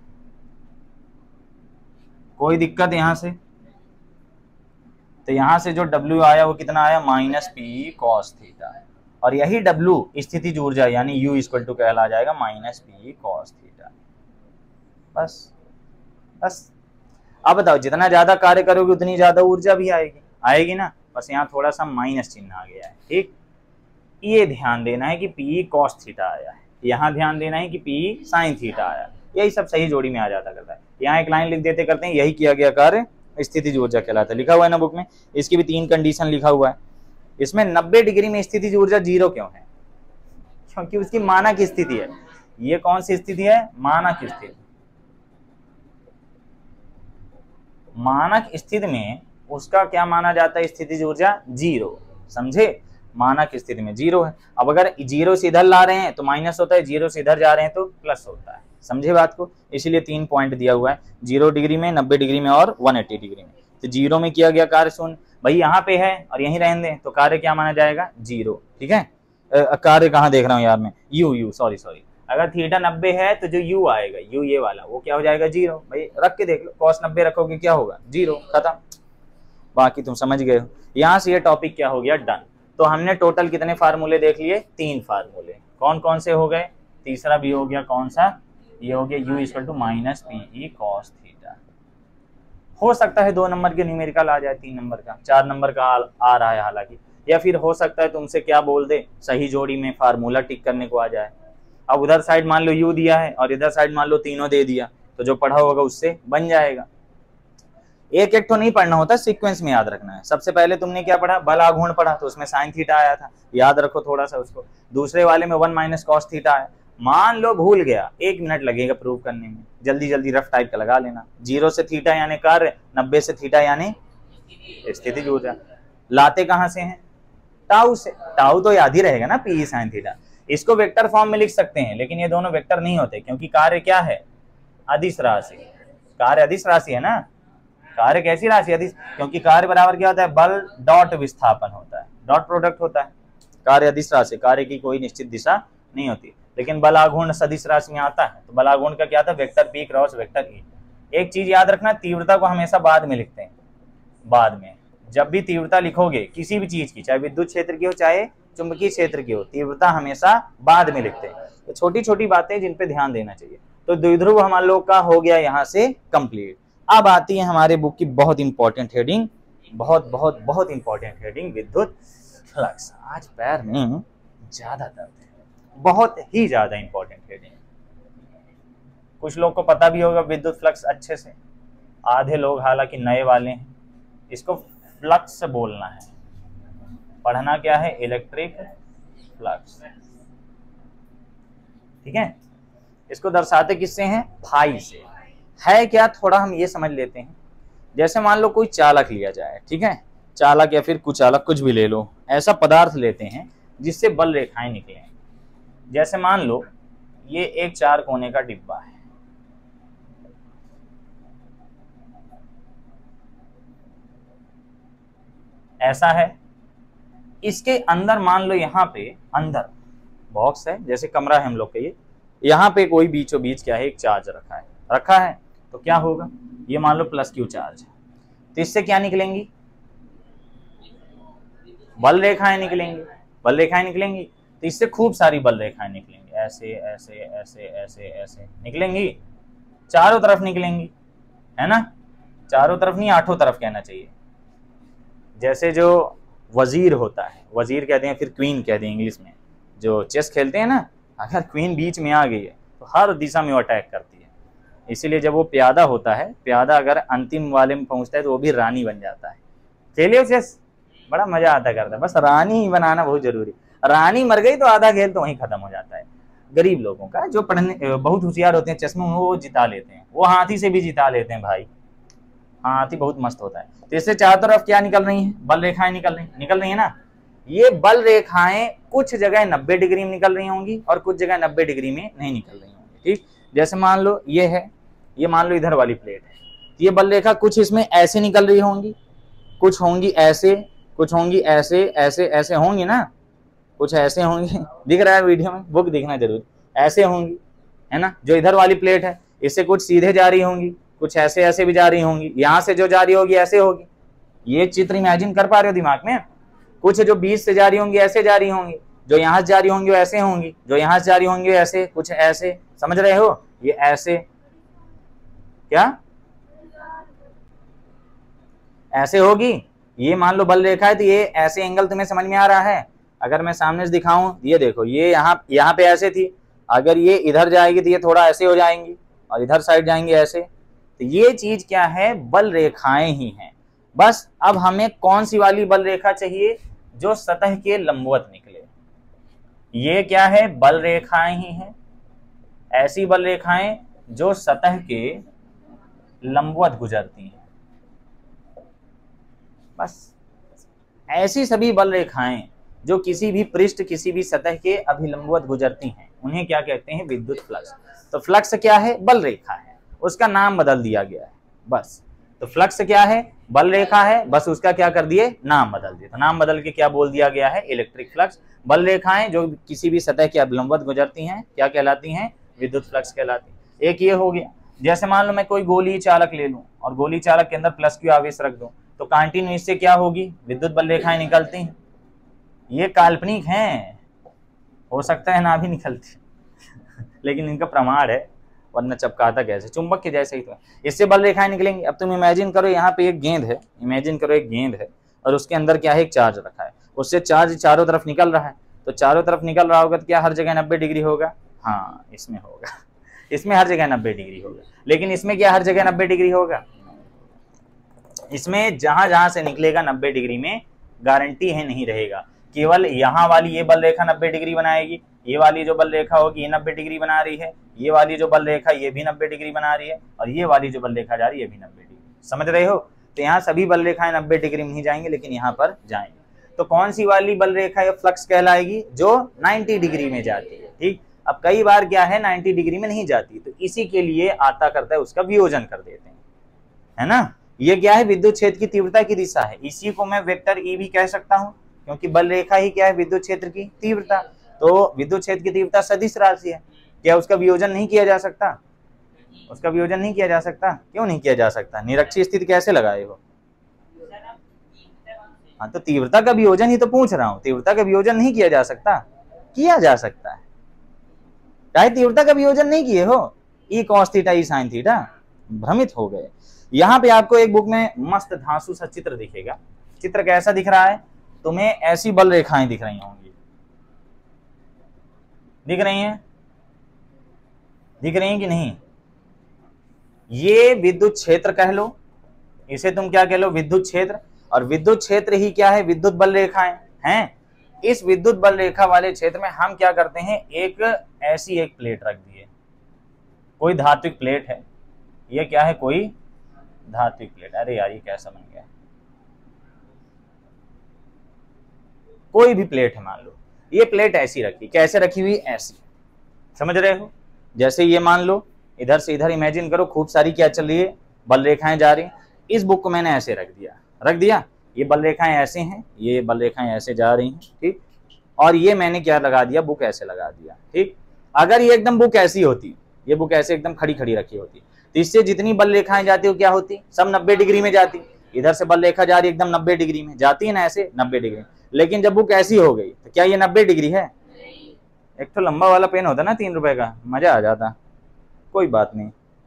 कोई दिक्कत यहाँ से? तो यहाँ से जो W आया वो कितना आया? Minus P cos theta. और यही W स्थितिज ऊर्जा यानी U इक्वल टू कहला जाएगा माइनस पी कॉस थीटा। बस बस। अब बताओ, जितना ज्यादा कार्य करोगे उतनी ज्यादा ऊर्जा भी आएगी, आएगी ना? बस यहाँ थोड़ा सा माइनस चिन्ह आ गया है। ठीक, ये ध्यान देना है कि पी कॉस थीटा आया है, यहाँ ध्यान देना है कि पी साइन थीटा आया। यही सब सही जोड़ी में आ जाता करता है। यहाँ एक लाइन लिख देते करते हैं, यही किया गया कार्य स्थितिज ऊर्जा कहलाता है। लिखा हुआ है ना बुक में, इसकी भी तीन कंडीशन लिखा हुआ है। इसमें नब्बे डिग्री में स्थितिज ऊर्जा जीरो क्यों है? क्योंकि उसकी मानक स्थिति है। ये कौन सी स्थिति है? मानक स्थिति। मानक स्थिति में उसका क्या माना जाता है? स्थितिज ऊर्जा जीरो। समझे? मानक स्थिति में जीरो है। अब अगर जीरो से इधर ला रहे हैं तो माइनस होता है, जीरो से इधर जा रहे हैं तो प्लस होता है। समझे बात को? इसीलिए तीन पॉइंट दिया हुआ है, जीरो डिग्री में, नब्बे डिग्री में और एक सौ अस्सी डिग्री में। तो जीरो में किया गया कार्य शून्य, भाई यहाँ पे है और यहीं रहने दें, तो कार्य क्या माना जाएगा? जीरो। ठीक है, कार्य कहाँ देख रहा हूँ यार मैं? यू यू सॉरी सॉरी अगर थीटा नब्बे है तो जो यू आएगा, यू ये वाला, वो क्या हो जाएगा? जीरो। भाई रख के देख लो, कॉस नब्बे रखोगे क्या होगा? जीरो। खत्म। बाकी तुम समझ गए हो। यहाँ से ये टॉपिक क्या हो गया? डन। तो हमने टोटल कितने फार्मूले देख लिए? तीन फार्मूले। कौन कौन से हो गए? तीसरा भी हो गया, कौन सा? ये हो गया u equal to minus P E cos theta. हो सकता है दो नंबर के न्यूमेरिकल आ जाए, तीन नंबर का, चार नंबर का आ रहा है हालांकि, या फिर हो सकता है तुमसे क्या बोल दे, सही जोड़ी में फार्मूला टिक करने को आ जाए। अब उधर साइड मान लो u दिया है और इधर साइड मान लो तीनों दे दिया, तो जो पढ़ा होगा उससे बन जाएगा। एक एक तो नहीं पढ़ना होता, सीक्वेंस में याद रखना है। सबसे पहले तुमने क्या पढ़ा? बल आघूर्ण पढ़ा, तो उसमें साइन थीटा आया था, याद रखो थोड़ा सा उसको। दूसरे वाले में वन माइनस कॉस थीटा आया। मान लो भूल गया, एक मिनट लगेगा प्रूव करने में, जल्दी जल्दी रफ टाइप का लगा लेना। जीरो से थीटा यानी कार्य, नब्बे से थीटा यानी स्थितिज ऊर्जा। लाते कहां से हैं? टाउ से। टाउ तो याद ही रहेगा ना, पी साइन थीटा। इसको वेक्टर फॉर्म में लिख सकते हैं, लेकिन ये दोनों वेक्टर नहीं होते, क्योंकि कार्य क्या है? अदिश राशि। कार्य अदिश राशि है ना। कार्य कैसी राशि? अदिश। क्योंकि कार्य बराबर क्या होता है? बल डॉट विस्थापन होता है, डॉट प्रोडक्ट होता है। कार्य अदिश राशि, कार्य की कोई निश्चित दिशा नहीं होती। लेकिन बल आघूर्ण सदिश राशि में आता है, तो बल आघूर्ण का क्या था, vector P cross vector E. एक चीज याद रखना, तीव्रता को हमेशा बाद में लिखते हैं, बाद में। जब भी तीव्रता लिखोगे किसी भी चीज की, चाहे विद्युत क्षेत्र की हो चाहे चुंबकीय क्षेत्र की हो, तीव्रता हमेशा बाद में लिखते हैं। तो छोटी छोटी बातें जिन पे ध्यान देना चाहिए। तो द्विध्रुव हम लोग का हो गया यहाँ से कंप्लीट। अब आती है हमारे बुक की बहुत इंपॉर्टेंट हेडिंग, बहुत बहुत बहुत इंपॉर्टेंट हेडिंग, विद्युत फ्लक्स। आज पैर में ज्यादा दर्द है, बहुत ही ज्यादा इंपॉर्टेंट हेडिंग। कुछ लोग को पता भी होगा विद्युत फ्लक्स अच्छे से, आधे लोग हालांकि नए वाले हैं। इसको फ्लक्स से बोलना है, पढ़ना क्या है, इलेक्ट्रिक फ्लक्स। ठीक है, इसको दर्शाते किससे हैं, फाई से। है क्या, थोड़ा हम ये समझ लेते हैं। जैसे मान लो कोई चालक लिया जाए, ठीक है, चालक या फिर कुचालक, कुछ भी ले लो, ऐसा पदार्थ लेते हैं जिससे बल रेखाएं निकले। जैसे मान लो ये एक चार कोने का डिब्बा है, ऐसा है। इसके अंदर मान लो यहाँ पे अंदर बॉक्स है, जैसे कमरा है हम लोग का ये, यहाँ पे कोई बीचों बीच क्या है, एक चार्ज रखा है रखा है तो क्या होगा, ये मान लो प्लस क्यू चार्ज है, तो इससे क्या निकलेंगी, बल रेखाएं निकलेंगी। बल रेखाएं निकलेंगी तो इससे खूब सारी बल रेखाएं निकलेंगी, ऐसे ऐसे ऐसे ऐसे ऐसे निकलेंगी, चारों तरफ निकलेंगी, है ना, चारों तरफ नहीं, आठों तरफ कहना चाहिए। जैसे जो वजीर होता है, वजीर कहते हैं, फिर क्वीन कहते हैं इंग्लिश में, जो चेस खेलते हैं ना, अगर क्वीन बीच में आ गई है तो हर दिशा में वो अटैक करती है। इसीलिए जब वो प्यादा होता है, प्यादा अगर अंतिम वाले में पहुंचता है तो वो भी रानी बन जाता है। खेलिए चेस, बड़ा मजा आता करता है, बस रानी ही बनाना बहुत जरूरी। रानी मर गई तो आधा खेल तो वहीं खत्म हो जाता है। गरीब लोगों का, जो पढ़ने बहुत होशियार होते हैं चेस में, वो जिता लेते हैं, वो हाथी से भी जिता लेते हैं भाई, हाथी बहुत मस्त होता है। तो इससे चारों तरफ क्या निकल रही है, बल रेखाएं निकल रही निकल रही है ना। ये बल रेखाएं कुछ जगह नब्बे डिग्री में निकल रही होंगी और कुछ जगह नब्बे डिग्री में नहीं निकल रही होंगी। ठीक, जैसे मान लो ये है, ये मान लो इधर वाली प्लेट है, ये बल रेखा कुछ इसमें ऐसे निकल रही होंगी, कुछ होंगी ऐसे, कुछ होंगी ऐसे ऐसे ऐसे होंगी ना, कुछ ऐसे होंगी, दिख रहा है वीडियो में, बुक दिखना जरूर, ऐसे होंगी, है ना। जो इधर वाली प्लेट है इससे कुछ सीधे जा रही होंगी, कुछ ऐसे ऐसे भी जा रही होंगी, यहाँ से जो जा रही होगी ऐसे होगी। ये चित्र इमेजिन कर पा रहे हो दिमाग में। कुछ जो बीच से जा रही होंगी ऐसे जा रही होंगी, जो यहाँ से जा रही होंगी ऐसे होंगी, जो यहाँ से जा रही होंगी ऐसे, कुछ ऐसे, समझ रहे हो, ये ऐसे, क्या ऐसे होगी। ये मान लो बल रेखा है तो ये ऐसे एंगल तुम्हें समझ में आ रहा है। अगर मैं सामने से दिखाऊं, ये देखो, ये यहाँ यहाँ पे ऐसे थी, अगर ये इधर जाएगी तो ये थोड़ा ऐसे हो जाएंगी, और इधर साइड जाएंगे ऐसे। तो ये चीज क्या है, बल रेखाएं ही हैं। बस अब हमें कौन सी वाली बल रेखा चाहिए, जो सतह के लंबवत निकले। ये क्या है, बल रेखाएं ही हैं, ऐसी बल रेखाएं जो सतह के लंबवत गुजरती हैं। बस ऐसी सभी बल रेखाएं जो किसी भी पृष्ठ, किसी भी सतह के अभिलंबवत गुजरती हैं, उन्हें क्या कहते हैं, विद्युत फ्लक्स। तो फ्लक्स क्या है, बल रेखा है, उसका नाम बदल दिया गया है बस। तो फ्लक्स क्या है, बल रेखा है, बस उसका क्या कर दिए, नाम बदल दिए। तो नाम बदल के क्या बोल दिया गया है, इलेक्ट्रिक फ्लक्स। बल रेखाएं जो किसी भी सतह के अभिलंबवत गुजरती हैं क्या कहलाती हैं, विद्युत फ्लक्स कहलाती है। एक ये हो गया। जैसे मान लो मैं कोई गोली चालक ले लूं और गोली चालक के अंदर प्लस क्यू आवेश रख दूं, तो कंटिन्यू इससे क्या होगी, विद्युत बल रेखाएं निकलती हैं। ये काल्पनिक हैं, हो सकता है ना भी निकलती लेकिन इनका प्रमाण है, वरना चपकाता कैसे, चुंबक के जैसे ही तो है। इससे बल रेखाएं निकलेंगी। अब तुम इमेजिन करो, यहाँ पे एक गेंद है, इमेजिन करो एक गेंद है और उसके अंदर क्या है, एक चार्ज रखा है, उससे चार्ज चारों तरफ निकल रहा है। तो चारों तरफ निकल रहा होगा तो क्या हर जगह नब्बे डिग्री होगा, हाँ इसमें होगा इसमें हर जगह नब्बे डिग्री होगा। लेकिन इसमें क्या हर जगह नब्बे डिग्री होगा, इसमें जहां जहां से निकलेगा नब्बे डिग्री में गारंटी है नहीं रहेगा। केवल यहाँ वाली ये बल रेखा नब्बे डिग्री बनाएगी, ये वाली जो बल रेखा होगी ये नब्बे डिग्री बना रही है, ये वाली जो बल रेखा ये भी नब्बे डिग्री बना रही है, और ये वाली जो बल रेखा जा रही है ये भी नब्बे डिग्री। समझ रहे हो। तो यहाँ सभी बल रेखाएं नब्बे डिग्री में नहीं जाएंगे, लेकिन यहाँ पर जाएंगे। तो कौन सी वाली बल रेखा या फ्लक्स कहलाएगी, जो नब्बे डिग्री में जाती है। ठीक, अब कई बार क्या है नब्बे डिग्री में नहीं जाती, तो इसी के लिए आता करता है उसका वियोजन कर देते हैं, है ना। ये क्या है, विद्युत क्षेत्र की तीव्रता की दिशा है। इसी को मैं वेक्टर ई भी कह सकता हूँ, क्योंकि बल रेखा ही क्या है, विद्युत क्षेत्र की तीव्रता। तो विद्युत क्षेत्र की तीव्रता सदिश राशि है, क्या उसका वियोजन नहीं किया जा सकता? उसका वियोजन नहीं किया जा सकता। क्यों नहीं किया जा सकता? निरक्षीय स्थिति कैसे लगाए हो? हाँ, तो तीव्रता का वियोजन ही तो पूछ रहा हूं। तीव्रता का वियोजन नहीं किया जा सकता? किया जा सकता है। चाहे तीव्रता का वियोजन नहीं किए हो, E cos theta E sine theta, भ्रमित हो गए। यहाँ पे आपको एक बुक में मस्त धांसू सा चित्र दिखेगा। चित्र कैसा दिख रहा है? तुम्हें ऐसी बल रेखाएं दिख रही होंगी, दिख रही हैं? दिख रही हैं कि नहीं? ये विद्युत क्षेत्र कह लो, इसे तुम क्या कह लो? विद्युत क्षेत्र। और विद्युत क्षेत्र ही क्या है? विद्युत बल रेखाएं हैं। इस विद्युत बल रेखा वाले क्षेत्र में हम क्या करते हैं? एक ऐसी एक प्लेट रख दिए, कोई धात्विक प्लेट है। ये क्या है? कोई धात्विक प्लेट। अरे यार, ये कैसा बन गया? कोई भी प्लेट है, मान लो ये प्लेट ऐसी रखी। कैसे रखी हुई? ऐसी, समझ रहे हो? जैसे ये मान लो इधर से इधर इमेजिन करो, खूब सारी क्या चल रही है? बल रेखाएं जा रही हैं। इस बुक को मैंने ऐसे रख दिया, रख दिया। ये बल रेखाएं ऐसे हैं, ये बल रेखाएं ऐसे जा रही हैं, ठीक। और ये मैंने क्या लगा दिया? बुक ऐसे लगा दिया, ठीक। अगर ये एकदम बुक ऐसी होती, ये बुक ऐसे एकदम खड़ी खड़ी रखी होती, तो इससे जितनी बल रेखाएं जाती हो क्या होती? सब नब्बे डिग्री में जाती। इधर से बल रेखा जा रही एकदम नब्बे डिग्री में जाती है ना, ऐसे नब्बे डिग्री। लेकिन जब बुक ऐसी हो गई तो क्या ये नब्बे डिग्री है? एक तो लंबा वाला पेन होता ना तीन रुपए का, मजा आ जाता। कोई बात नहीं।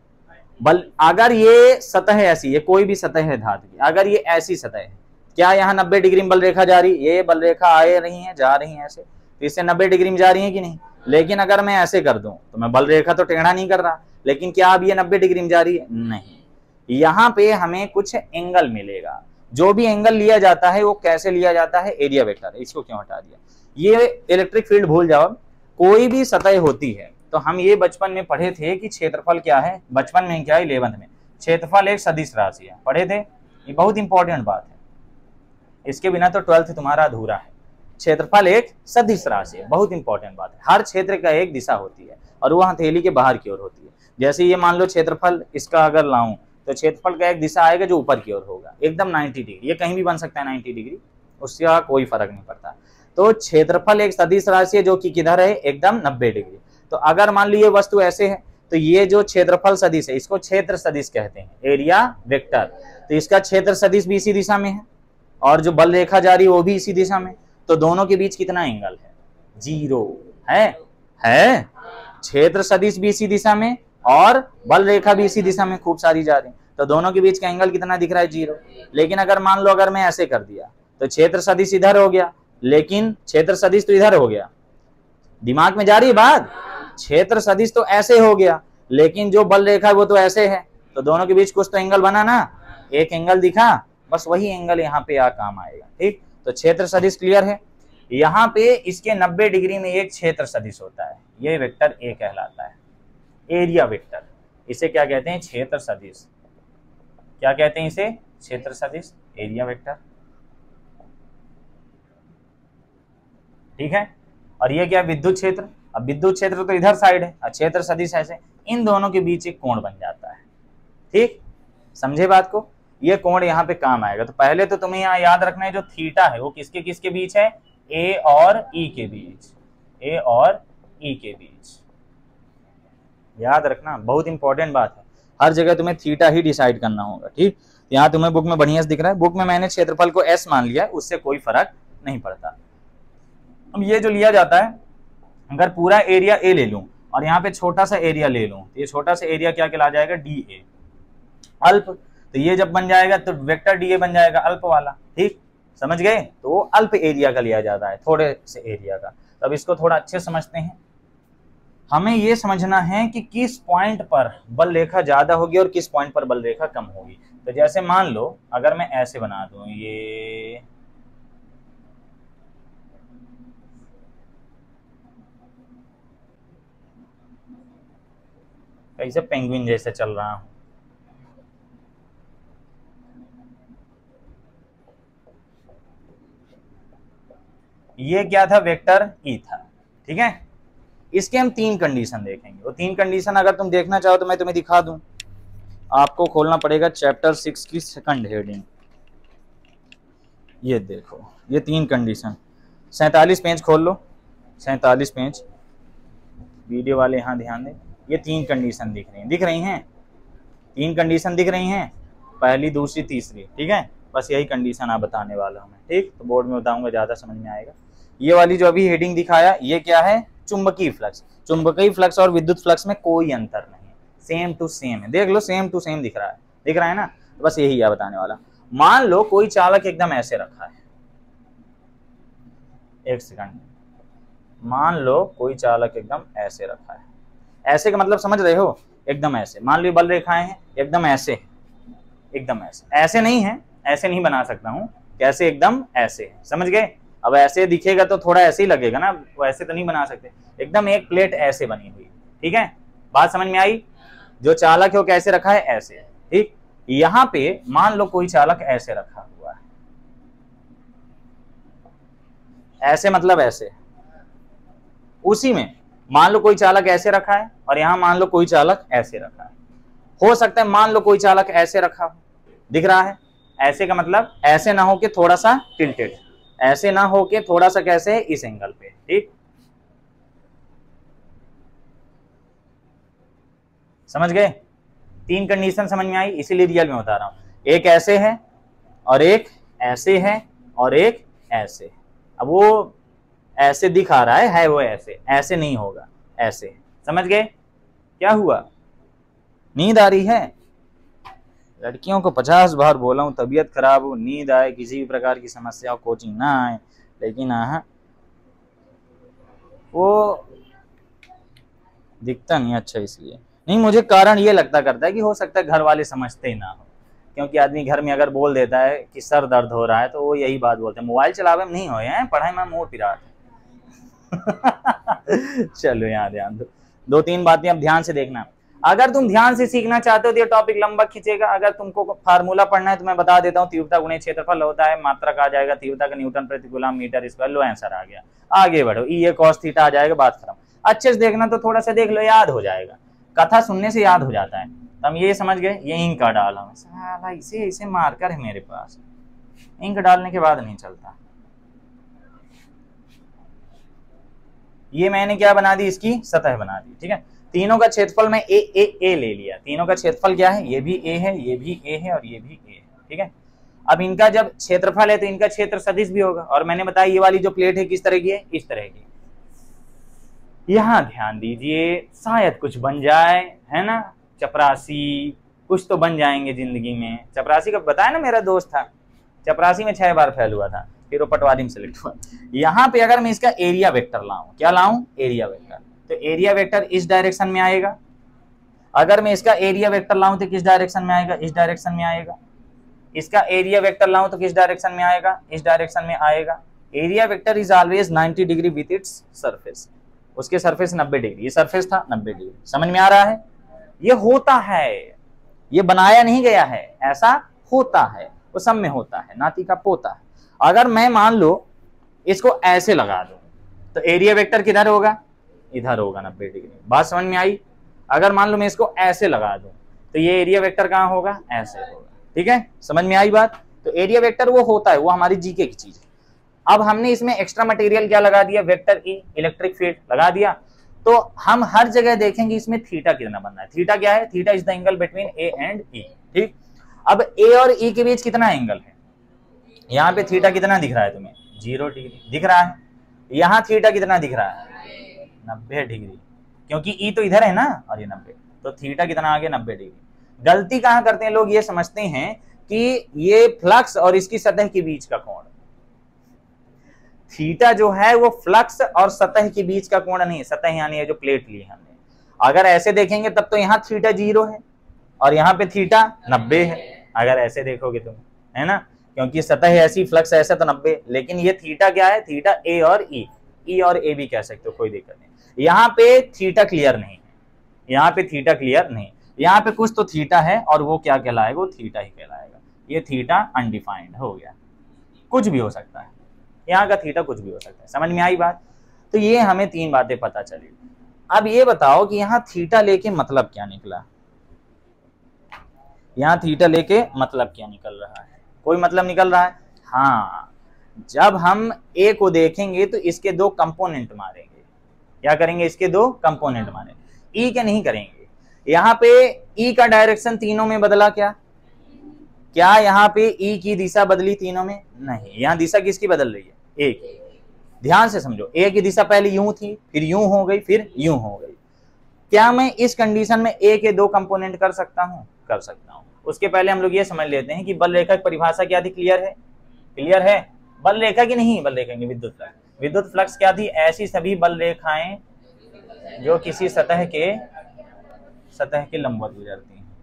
बल अगर ये सतह ऐसी, ये कोई भी सतह है धातु की, अगर ये ऐसी सतह है, क्या यहाँ नब्बे डिग्री में बल रेखा जा रही? ये बल रेखा आ रही है, जा रही है ऐसे, तो इससे नब्बे डिग्री में जा रही है कि नहीं? लेकिन अगर मैं ऐसे कर दूं तो मैं बल रेखा तो टेढ़ा नहीं कर रहा, लेकिन क्या अब ये नब्बे डिग्री में जा रही है? नहीं। यहाँ पे हमें कुछ एंगल मिलेगा। जो भी एंगल लिया जाता है वो कैसे लिया जाता है? Area vector. इसको क्यों हटा दिया? ये इलेक्ट्रिक फील्ड भूल जाओ। कोई भी सतह होती है तो हम ये बचपन में पढ़े थे कि क्षेत्रफल क्या है। बचपन में क्या? इलेवेंथ में क्षेत्रफल एक सदिश राशि है, पढ़े थे। ये बहुत इंपॉर्टेंट बात है, इसके बिना तो ट्वेल्थ तुम्हारा अधूरा है। क्षेत्रफल एक सदिश राशि है, बहुत इंपॉर्टेंट बात है। हर क्षेत्र का एक दिशा होती है और वो हथेली के बाहर की ओर होती है। जैसे ये मान लो क्षेत्रफल इसका अगर लाऊं तो क्षेत्रफल का एक दिशा आएगा जो ऊपर की ओर होगा, एकदम नब्बे डिग्री। ये कहीं भी बन सकता है नब्बे डिग्री, उसका कोई फर्क नहीं पड़ता। तो क्षेत्रफल एक सदिश राशि है जो कि किधर है? एकदम नब्बे डिग्री। तो अगर मान लीजिए वस्तु ऐसे है तो ये जो क्षेत्रफल सदिश है इसको क्षेत्र सदिश कहते हैं, एरिया वेक्टर। तो इसका क्षेत्र सदिश भी इसी दिशा में है और जो बल रेखा जा रही है वो भी इसी दिशा में। तो दोनों के बीच कितना एंगल है? जीरो है। है क्षेत्र सदिश भी इसी दिशा में और बल रेखा भी इसी दिशा में खूब सारी जा रही है, तो दोनों के बीच का एंगल कितना दिख रहा है? जीरो। लेकिन अगर मान लो अगर मैं ऐसे कर दिया तो क्षेत्र सदिश इधर हो गया, लेकिन क्षेत्र सदिश तो इधर हो गया। दिमाग में जा रही है बात? क्षेत्र सदिश तो ऐसे हो गया, लेकिन जो बल रेखा है वो तो ऐसे है। तो दोनों के बीच कुछ तो एंगल बना ना, एक एंगल दिखा, बस वही एंगल यहाँ पे आ काम आएगा, ठीक। तो क्षेत्र सदिश क्लियर है। यहाँ पे इसके नब्बे डिग्री में एक क्षेत्र सदिश होता है, ये वेक्टर ए कहलाता है, एरिया वेक्टर। इसे क्या कहते हैं? क्षेत्र सदिश। क्या कहते हैं इसे? क्षेत्र सदिश, एरिया वेक्टर, ठीक है। और ये क्या? विद्युत क्षेत्र। अब विद्युत क्षेत्र तो इधर साइड है और क्षेत्र सदिश ऐसे, इन दोनों के बीच एक कोण बन जाता है, ठीक। समझे बात को? ये कोण यहाँ पे काम आएगा। तो पहले तो तुम्हें यहाँ याद रखना है जो थीटा है वो किसके किसके बीच है? ए और ई के बीच, ए और ई के बीच। याद रखना, बहुत इंपॉर्टेंट बात है। हर जगह तुम्हें थीटा ही डिसाइड करना होगा, ठीक। यहाँ तुम्हें बुक में बढ़िया से दिख रहा है। बुक में मैंने क्षेत्रफल को एस मान लिया है, उससे कोई फर्क नहीं पड़ता। अब ये जो लिया जाता है, अगर पूरा एरिया ए ले लूं और यहाँ पे छोटा सा एरिया ले लूं तो ये छोटा सा एरिया क्या कहला जाएगा? डी ए अल्प। तो ये जब बन जाएगा तो वेक्टर डी ए बन जाएगा अल्प वाला, ठीक। समझ गए? तो वो अल्प एरिया का लिया जाता है, थोड़े से एरिया का। तब इसको थोड़ा अच्छे समझते हैं। हमें ये समझना है कि किस पॉइंट पर बल रेखा ज्यादा होगी और किस पॉइंट पर बल रेखा कम होगी। तो जैसे मान लो अगर मैं ऐसे बना दूं, ये कैसे पेंगुइन जैसे चल रहा हूं, ये क्या था? वेक्टर ई था, ठीक है। इसके हम तीन कंडीशन देखेंगे। वो तीन कंडीशन अगर तुम देखना चाहो तो मैं तुम्हें दिखा दूं। आपको खोलना पड़ेगा चैप्टर सिक्स की सेकंड हेडिंग। ये देखो, ये तीन कंडीशन, सैतालीस पेज खोल लो। सैंतालीस पेज, वीडियो वाले यहाँ ध्यान दें। ये तीन कंडीशन दिख रही हैं, दिख रही हैं तीन कंडीशन दिख रही हैं, पहली, दूसरी, तीसरी, ठीक है। बस यही कंडीशन आप बताने वाला हूँ मैं, ठीक। तो बोर्ड में बताऊंगा, ज़्यादा समझ में आएगा। ये वाली जो अभी हेडिंग दिखाया, ये क्या है? चुंबकीय फ्लक्स। चुंबकीय फ्लक्स और विद्युत फ्लक्स में कोई अंतर नहीं है, सेम टू सेम है। देख लो, सेम टू सेम दिख रहा है, दिख रहा है ना। तो बस यही है बताने वाला। मान लो कोई चालक एकदम ऐसे रखा है, एक सेकंड, मान लो कोई चालक एकदम ऐसे रखा है। ऐसे का मतलब समझ रहे हो? एकदम ऐसे। मान लो बल रेखाएं हैं, एकदम ऐसे, एकदम ऐसे, ऐसे नहीं है, ऐसे नहीं बना सकता हूं, कैसे? एकदम ऐसे, समझ गए? अब ऐसे दिखेगा तो थोड़ा ऐसे ही लगेगा ना, वैसे तो नहीं बना सकते। एकदम एक प्लेट ऐसे बनी हुई, ठीक है। बात समझ में आई? जो चालक है वो कैसे रखा है? ऐसे, ठीक। यहां पे मान लो कोई चालक ऐसे रखा हुआ है, ऐसे मतलब ऐसे। उसी में मान लो कोई चालक ऐसे रखा है और यहां मान लो कोई चालक ऐसे रखा है। हो सकता है मान लो कोई चालक ऐसे रखा हो, दिख रहा है? ऐसे का मतलब ऐसे ना हो के थोड़ा सा टिल्टेड, ऐसे ना हो के थोड़ा सा कैसे? इस एंगल पे, ठीक। समझ गए? तीन कंडीशन समझ में आई, इसीलिए रियल में बता रहा हूं। एक ऐसे है और एक ऐसे है और एक ऐसे। अब वो ऐसे दिखा रहा है, है वो ऐसे, ऐसे नहीं होगा, ऐसे। समझ गए? क्या हुआ? नींद आ रही है? लड़कियों को पचास बार बोला हूं, तबीयत खराब हो, नींद आए, किसी भी प्रकार की समस्या हो, कोचिंग ना आए, लेकिन हाँ, वो दिखता नहीं अच्छा, इसलिए नहीं। मुझे कारण ये लगता करता है कि हो सकता है घर वाले समझते ही ना हो, क्योंकि आदमी घर में अगर बोल देता है कि सर दर्द हो रहा है तो वो यही बात बोलते हैं, मोबाइल चलावे में नहीं हो हैं, पढ़ाई में मुंह पिरात है। चलो यहाँ ध्यान दो, दो तीन बातें अब ध्यान से देखना। अगर तुम ध्यान से सीखना चाहते हो तो ये टॉपिक लंबा खींचेगा। अगर तुमको फार्मूला पढ़ना है तो मैं बता देता हूँ, तीव्रता गुणे क्षेत्रफल होता है, मात्रक आ जाएगा तीव्रता का न्यूटन प्रति कूलम मीटर स्क्वायर। लो आंसर आ गया, आगे बढ़ो, ई ए कॉस थीटा आ जाएगा, बात खत्म। अच्छे से देखना तो थोड़ा सा देख लो, याद हो जाएगा, कथा सुनने से याद हो जाता है। तो हम ये समझ गए, ये इंक का डाला साला, इसे इसे मार्कर है मेरे पास, इंक डालने के बाद नहीं चलता। ये मैंने क्या बना दी? इसकी सतह बना दी, ठीक है। तीनों का क्षेत्रफल में ए ए ए ले लिया। तीनों का क्षेत्रफल क्या है? ये भी ए है, ये भी ए है और ये भी ए है, ठीक है। अब इनका जब क्षेत्रफल है तो इनका क्षेत्र सदिश भी होगा। और मैंने बताया ये वाली जो प्लेट है किस तरह की है? इस तरह की। यहां ध्यान दीजिए, शायद कुछ बन जाए, है ना। चपरासी कुछ तो बन जाएंगे जिंदगी में। चपरासी का बताया ना, मेरा दोस्त था, चपरासी में छह बार फेल हुआ था, फिर वो पटवारी में सिलेक्ट हुआ। यहाँ पे अगर मैं इसका एरिया वेक्टर लाऊं, क्या लाऊं? Area vector. तो एरिया वेक्टर इस डायरेक्शन में आएगा। अगर मैं इसका एरिया वेक्टर लाऊं तो किस डायरेक्शन में आएगा? इस डायरेक्शन में आएगा। इसका एरिया वेक्टर लाऊं तो किस डायरेक्शन में आएगा? इस डायरेक्शन में आएगा। Area vector is always ninety degree with its surface. उसके सरफेस नब्बे डिग्री, ये सरफेस था नब्बे डिग्री। समझ में आ रहा है? ये होता है, ये बनाया नहीं गया है, ऐसा होता है, वो सब में होता है, नाती का पोता है। अगर मैं मान लो इसको ऐसे लगा दूं तो एरिया वेक्टर किधर होगा? इधर होगा, नब्बे डिग्री। बात समझ में आई? अगर मान लो मैं इसको ऐसे लगा दूं तो ये एरिया वेक्टर कहां होगा? ऐसे होगा, ठीक है। समझ में आई बात? तो एरिया वेक्टर वो होता है, वो हमारी जीके की चीज है। अब हमने इसमें एक्स्ट्रा मटेरियल क्या लगा दिया? वेक्टर ई, इलेक्ट्रिक फील्ड लगा दिया। तो हम हर जगह देखेंगे इसमें थीटा कितना बनना है। थीटा क्या है? Theta is the angle between A and E, ठीक। अब ए और ई के बीच कितना एंगल है? यहाँ पे थीटा कितना दिख रहा है तुम्हें? जीरो डिग्री दिख रहा है। यहाँ थीटा कितना दिख रहा है? नब्बे डिग्री, क्योंकि ई तो इधर है ना और ये नब्बे, तो थीटा कितना आ गया? नब्बे डिग्री। गलती कहाँ करते हैं लोग? ये समझते हैं कि ये फ्लक्स और इसकी सतह के बीच का कोण। थीटा जो है वो फ्लक्स और सतह के बीच का कोण नहीं है। सतह यानी है जो प्लेट ली हमने। अगर ऐसे देखेंगे तब तो यहाँ थीटा जीरो है और यहाँ पे थीटा नब्बे है, अगर ऐसे देखोगे तुम, है ना, क्योंकि सतह ऐसी, फ्लक्स ऐसा, तो नब्बे। लेकिन ये थीटा क्या है? थीटा ए और ई, ई और ए भी कह सकते हो, कोई दिक्कत नहीं। यहाँ पे थीटा क्लियर नहीं है, यहाँ पे थीटा क्लियर नहीं, यहाँ पे कुछ तो थीटा है और वो क्या कहलाएगा? वो थीटा ही कहलाएगा। ये थीटा अनडिफाइंड हो गया, कुछ भी हो सकता है, यहाँ का थीटा कुछ भी हो सकता है। समझ में आई बात? तो ये हमें तीन बातें पता चली। अब ये बताओ कि यहाँ थीटा लेके मतलब क्या निकला? यहाँ थीटा लेके मतलब क्या निकल रहा है? कोई मतलब निकल रहा है? हाँ, जब हम ए को देखेंगे तो इसके दो कंपोनेंट मारेंगे। क्या करेंगे? इसके दो कंपोनेंट मारेंगे। ई के नहीं करेंगे। यहाँ पे ई का डायरेक्शन तीनों में बदला क्या? क्या यहाँ पे ई की दिशा बदली तीनों में? नहीं। यहाँ दिशा किसकी बदल रही है? ए की। ध्यान से समझो, ए की दिशा पहले यूं थी, फिर यूं हो गई, फिर यूं हो गई। क्या मैं इस कंडीशन में ए के दो कंपोनेंट कर सकता हूं? कर सकता हूं। उसके पहले हम लोग ये समझ लेते हैं कि बल रेखा की परिभाषा क्या थी। क्लियर है? क्लियर है? बल रेखा की नहीं, बल रेखा की विद्युत फ्लक्स। विद्युत फ्लक्स क्या थी? ऐसी सभी बल रेखाएं जो किसी सतह के सतह के लंबवत गुजरती हैं।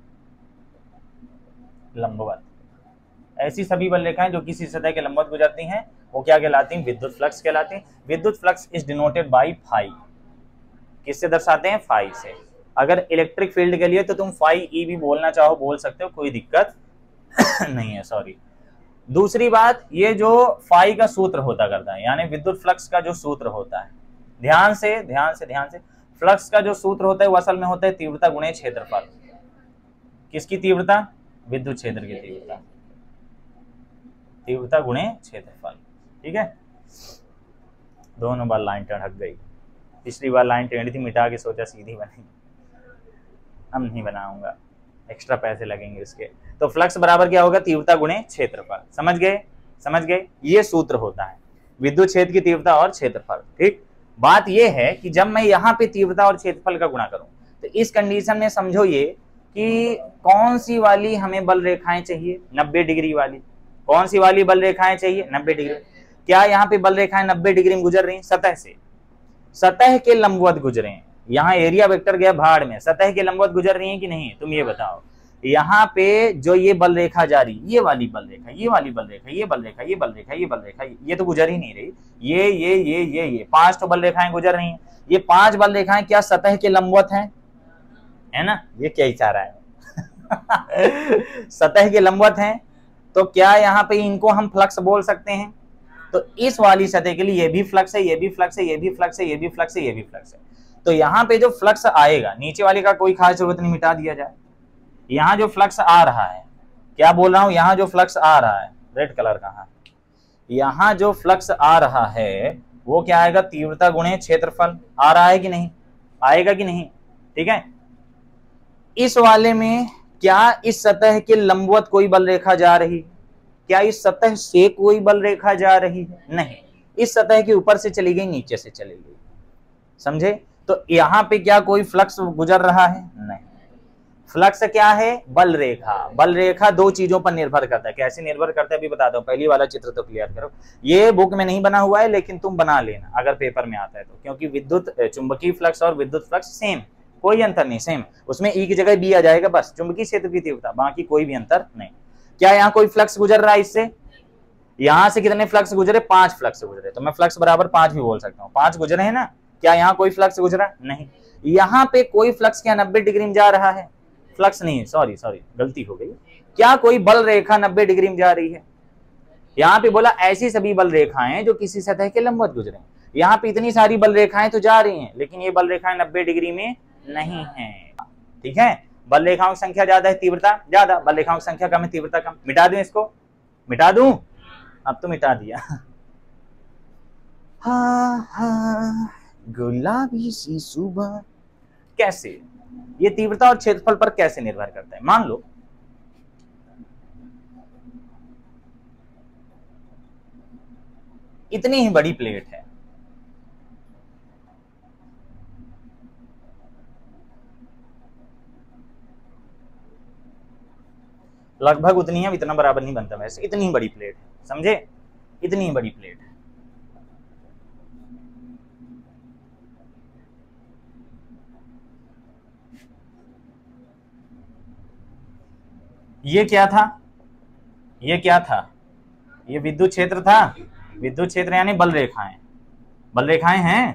लंबवत, ऐसी सभी बल रेखाएं जो किसी सतह के लंबवत गुजरती हैं, वो क्या कहलाती हैं? विद्युत फ्लक्स कहलाती हैं। विद्युत flux is denoted by phi. किससे दर्शाते हैं? फाई से। अगर इलेक्ट्रिक फील्ड के लिए तो तुम फाई ई भी बोलना चाहो बोल सकते हो, कोई दिक्कत नहीं है। सॉरी। दूसरी बात, ये जो फाई का सूत्र होता करता है, यानी विद्युत फ्लक्स का जो सूत्र होता है, ध्यान से ध्यान से ध्यान से फ्लक्स का जो सूत्र होता है वो असल में होता है तीव्रता गुणे क्षेत्रफल। किसकी तीव्रता? विद्युत क्षेत्र की तीव्रता। तीव्रता गुणे क्षेत्रफल। ठीक है? दोनों बार लाइन टढ़क गई। पिछली बार लाइन टेढ़ी थी, मिटा के सोचा सीधी बनेगी। अब नहीं बनाऊंगा, एक्स्ट्रा पैसे लगेंगे इसके। तो फ्लक्स बराबर क्या होगा? तीव्रता गुणे क्षेत्रफल। समझ गए? समझ गए? ये सूत्र होता है विद्युत क्षेत्र की तीव्रता और क्षेत्रफल। ठीक। बात ये है कि जब मैं यहाँ पे तीव्रता और क्षेत्रफल का गुणा करूं तो इस कंडीशन में समझो ये कि कौन सी वाली हमें बल रेखाएं चाहिए? नब्बे डिग्री वाली। कौन सी वाली बल रेखाएं चाहिए? नब्बे डिग्री। क्या यहाँ पे बल रेखाएं नब्बे डिग्री में गुजर रही हैं? सतह से, सतह के लंबवत गुजरे हैं। यहाँ एरिया वेक्टर गया भाड़ में, सतह के लंबवत गुजर रही है कि नहीं? तुम ये बताओ। यहाँ पे जो ये बल रेखा जा रही, ये वाली बल रेखा, ये वाली बल रेखा, ये बल रेखा, ये बल रेखा, ये बल रेखा, ये तो गुजर ही नहीं रही। ये ये ये ये ये पांच तो बल रेखाएं गुजर रही हैं। ये पांच बल रेखाएं क्या सतह के लंबवत हैं? है ना? ये क्या इशारा है? सतह के लंबवत हैं। तो क्या यहाँ पे इनको हम फ्लक्स बोल सकते हैं? तो इस वाली सतह के लिए ये भी फ्लक्स है, ये भी फ्लक्स है, ये भी फ्लक्स है, ये भी फ्लक्स है, ये भी फ्लक्स है। तो यहाँ पे जो फ्लक्स आएगा, नीचे वाले का कोई खास जरूरत नहीं, मिटा दिया जाए। यहाँ जो फ्लक्स आ रहा है, क्या बोल रहा हूं? यहाँ जो फ्लक्स आ रहा है, रेड कलर का है, यहाँ जो फ्लक्स आ रहा है वो क्या आएगा? तीव्रता गुणे क्षेत्रफल। आ रहा है कि नहीं? आएगा कि नहीं? ठीक है। इस वाले में क्या इस सतह के लंबवत कोई बल रेखा जा रही? क्या इस सतह से कोई बल रेखा जा रही है? नहीं। इस सतह के ऊपर से चली गई, नीचे से चली गई। समझे? तो यहाँ पे क्या कोई फ्लक्स गुजर रहा है? नहीं। फ्लक्स क्या है? बल रेखा। बल रेखा दो चीजों पर निर्भर करता है। कैसे निर्भर करता है अभी बता दो। पहली वाला चित्र तो क्लियर करो। ये बुक में नहीं बना हुआ है, लेकिन तुम बना लेना अगर पेपर में आता है तो, क्योंकि विद्युत चुंबकीय फ्लक्स और विद्युत फ्लक्स सेम, कोई अंतर नहीं, सेम। उसमें ई की जगह बी आ जाएगा बस, चुंबकीय क्षेत्र की तीव्रता, बाकी कोई भी अंतर नहीं। क्या यहाँ कोई फ्लक्स गुजर रहा है इससे? यहाँ से कितने फ्लक्स गुजरे? पांच फ्लक्स गुजरे। तो मैं फ्लक्स बराबर पांच भी बोल सकता हूँ। पांच गुजरे हैं ना? क्या यहाँ कोई फ्लक्स गुजरा? नहीं। यहाँ पे कोई फ्लक्स क्या नब्बे डिग्री में जा रहा है? फ्लक्स नहीं, सॉरी सॉरी गलती हो गई। क्या कोई बल रेखा नब्बे डिग्री में जा रही है? यहाँ पे बोला ऐसी सभी बल रेखाएं जो किसी सतह के लंबवत गुजरे। यहाँ पे इतनी सारी बल रेखाएं तो जा रही हैं, लेकिन ये बल रेखाएं नब्बे डिग्री में नहीं है। ठीक है? बल रेखाओं की संख्या ज्यादा है, तीव्रता ज्यादा। बल रेखाओं की संख्या कम है, तीव्रता कम। मिटा दूं इसको? मिटा दूं? अब तो मिटा दिया। हाँ हाँ गुलाबी सी सुबह। कैसे? ये तीव्रता और क्षेत्रफल पर कैसे निर्भर करता है? मान लो इतनी ही बड़ी प्लेट है, लगभग उतनी है, इतना बराबर नहीं बनता वैसे। इतनी ही बड़ी प्लेट है, समझे? इतनी ही बड़ी प्लेट है। ये क्या था? ये क्या था? ये विद्युत क्षेत्र था। विद्युत क्षेत्र यानी बल रेखाएं। बल रेखाएं हैं।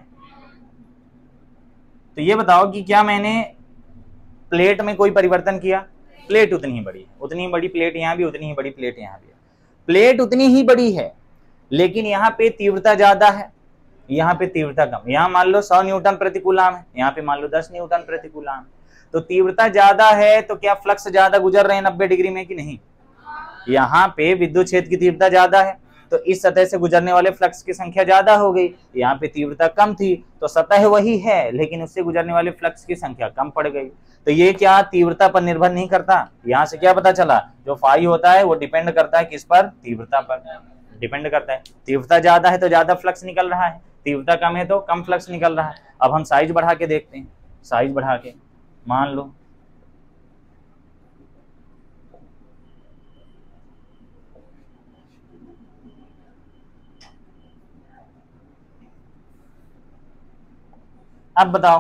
तो ये बताओ कि क्या मैंने प्लेट में कोई परिवर्तन किया? प्लेट उतनी ही बड़ी है, उतनी ही बड़ी प्लेट यहाँ भी, उतनी ही बड़ी प्लेट यहाँ भी है। प्लेट उतनी ही बड़ी है, लेकिन यहाँ पे तीव्रता ज्यादा है, यहाँ पे तीव्रता कम। यहाँ मान लो सौ न्यूटन प्रति कूलाम है, यहाँ पे मान लो दस न्यूटन प्रति कूलाम। तो तीव्रता ज्यादा है तो क्या फ्लक्स ज्यादा गुजर रहे हैं नब्बे डिग्री में कि नहीं? यहाँ पे विद्युत क्षेत्र की तीव्रता ज्यादा है, तो इस सतह से गुजरने वाले फ्लक्स की संख्या ज्यादा हो गई, यहाँ पे तीव्रता कम थी, तो सतह वही है लेकिन उससे गुजरने वाले फ्लक्स की संख्या कम पड़ गई। तो ये क्या तीव्रता पर निर्भर नहीं करता। यहाँ से क्या पता चला, जो फाई होता है वो डिपेंड करता है किस पर, तीव्रता पर डिपेंड करता है। तीव्रता ज्यादा है तो ज्यादा फ्लक्स निकल रहा है, तीव्रता कम है तो कम फ्लक्स निकल रहा है। अब हम साइज बढ़ा के देखते हैं, साइज बढ़ा के मान लो अब बताओ,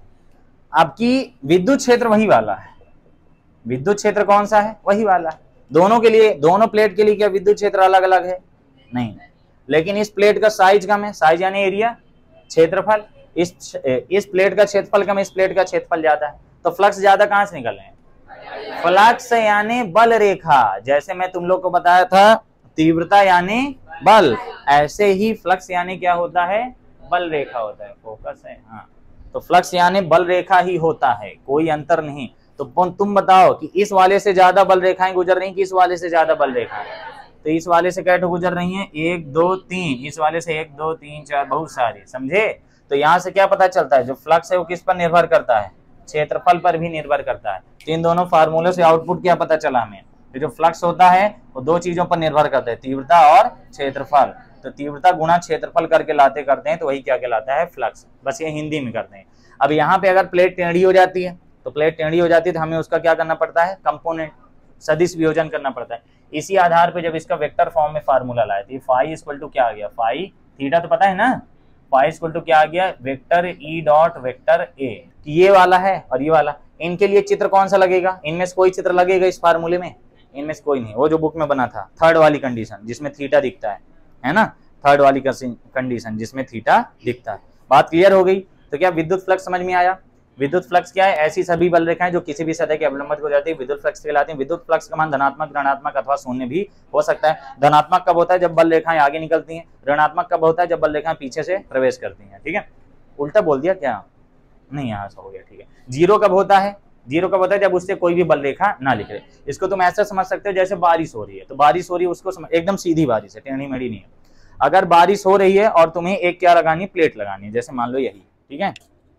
आपकी विद्युत क्षेत्र वही वाला है, विद्युत क्षेत्र कौन सा है, वही वाला है। दोनों के लिए, दोनों प्लेट के लिए क्या विद्युत क्षेत्र अलग अलग है, नहीं, लेकिन इस प्लेट का साइज कम है, साइज यानी एरिया, क्षेत्रफल, इस इस प्लेट का क्षेत्रफल कम है, इस प्लेट का क्षेत्रफल ज्यादा है, तो फ्लक्स ज्यादा कहां से निकल रहे हैं, फ्लक्स यानी बल रेखा। जैसे मैं तुम लोग को बताया था तीव्रता यानी बल, ऐसे ही फ्लक्स यानी क्या होता है, बल रेखा होता है। फोकस है, हाँ, तो फ्लक्स यानी बल रेखा ही होता है, कोई अंतर नहीं। तो तुम बताओ कि इस वाले से ज्यादा बल रेखाएं गुजर रही कि इस वाले से ज्यादा बल रेखाएं, तो इस वाले से कैसे गुजर रही हैं, एक दो तीन, इस वाले से एक दो तीन चार, बहुत सारी, समझे। तो यहाँ से क्या पता चलता है, जो फ्लक्स है वो किस पर निर्भर करता है, क्षेत्रफल पर भी निर्भर करता है। तो इन दोनों फार्मूले से आउटपुट क्या पता चला हमें, जो फ्लक्स होता है वो दो चीजों पर निर्भर करता है, तीव्रता और क्षेत्रफल। तो तीव्रता गुणा क्षेत्रफल करके लाते करते हैं तो वही क्या कहलाता है, फ्लक्स। बस ये हिंदी में करते हैं। अब यहाँ पे अगर प्लेट टेढ़ी हो जाती है, तो प्लेट टेढ़ी हो जाती है तो हमें उसका क्या करना पड़ता है, कंपोनेंट सदिश वियोजन करना पड़ता है। इसी आधार पे जब इसका वेक्टर फॉर्म में फार्मूला लाए थे, फाई इक्वल टू क्या आ गया, फाई थीटा तो पता है ना, फाई इक्वल टू क्या आ गया, vector E dot vector A. ये वाला है और ये वाला, इनके लिए चित्र कौन सा लगेगा, इनमें से कोई चित्र लगेगा इस फार्मूले में, इनमें से कोई नहीं। वो जो बुक में बना था, थर्ड वाली कंडीशन जिसमें थीटा दिखता है, है ना, थर्ड वाली कंडीशन जिसमें थीटा दिखता है। बात क्लियर हो गई। तो क्या विद्युत फ्लक्स समझ में आया। विद्युत फ्लक्स क्या है, ऐसी सभी बल रेखाएं जो किसी भी सतह के अवलंबित हो जाती है विद्युत फ्लक्स कहलाती है। विद्युत फ्लक्स का मान धनात्मक, ऋणात्मक अथवा शून्य भी हो सकता है। धनात्मक कब होता है, जब बल रेखाएं आगे निकलती हैं। ऋणात्मक कब होता है, जब बल रेखाएं पीछे से प्रवेश करती हैं। ठीक है, उल्टा बोल दिया क्या, नहीं यहाँ से हो गया, ठीक है। जीरो कब होता है, जीरो कब होता है, जब उससे कोई भी बल रेखा ना निकले। इसको तुम ऐसा समझ सकते हो जैसे बारिश हो रही है, तो बारिश हो रही है उसको समझ, एकदम सीधी बारिश है, टेढ़ी मेढ़ी नहीं है। अगर बारिश हो रही है और तुम्हें एक क्या लगानी, प्लेट लगानी है, जैसे मान लो यही, ठीक है,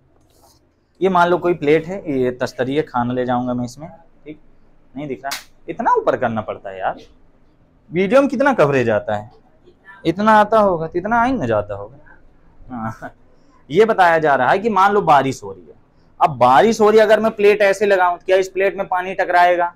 ये मान लो कोई प्लेट है, ये तस्तरी है, खाना ले जाऊंगा मैं इसमें, ठीक, नहीं दिख रहा, इतना ऊपर करना पड़ता है यार, वीडियो में कितना कवरेज आता है, इतना आता होगा तो इतना आ ही न जाता होगा। हाँ, ये बताया जा रहा है कि मान लो बारिश हो रही है, अब बारिश हो रही है, अगर मैं प्लेट ऐसे लगाऊं क्या इस प्लेट में पानी टकराएगा,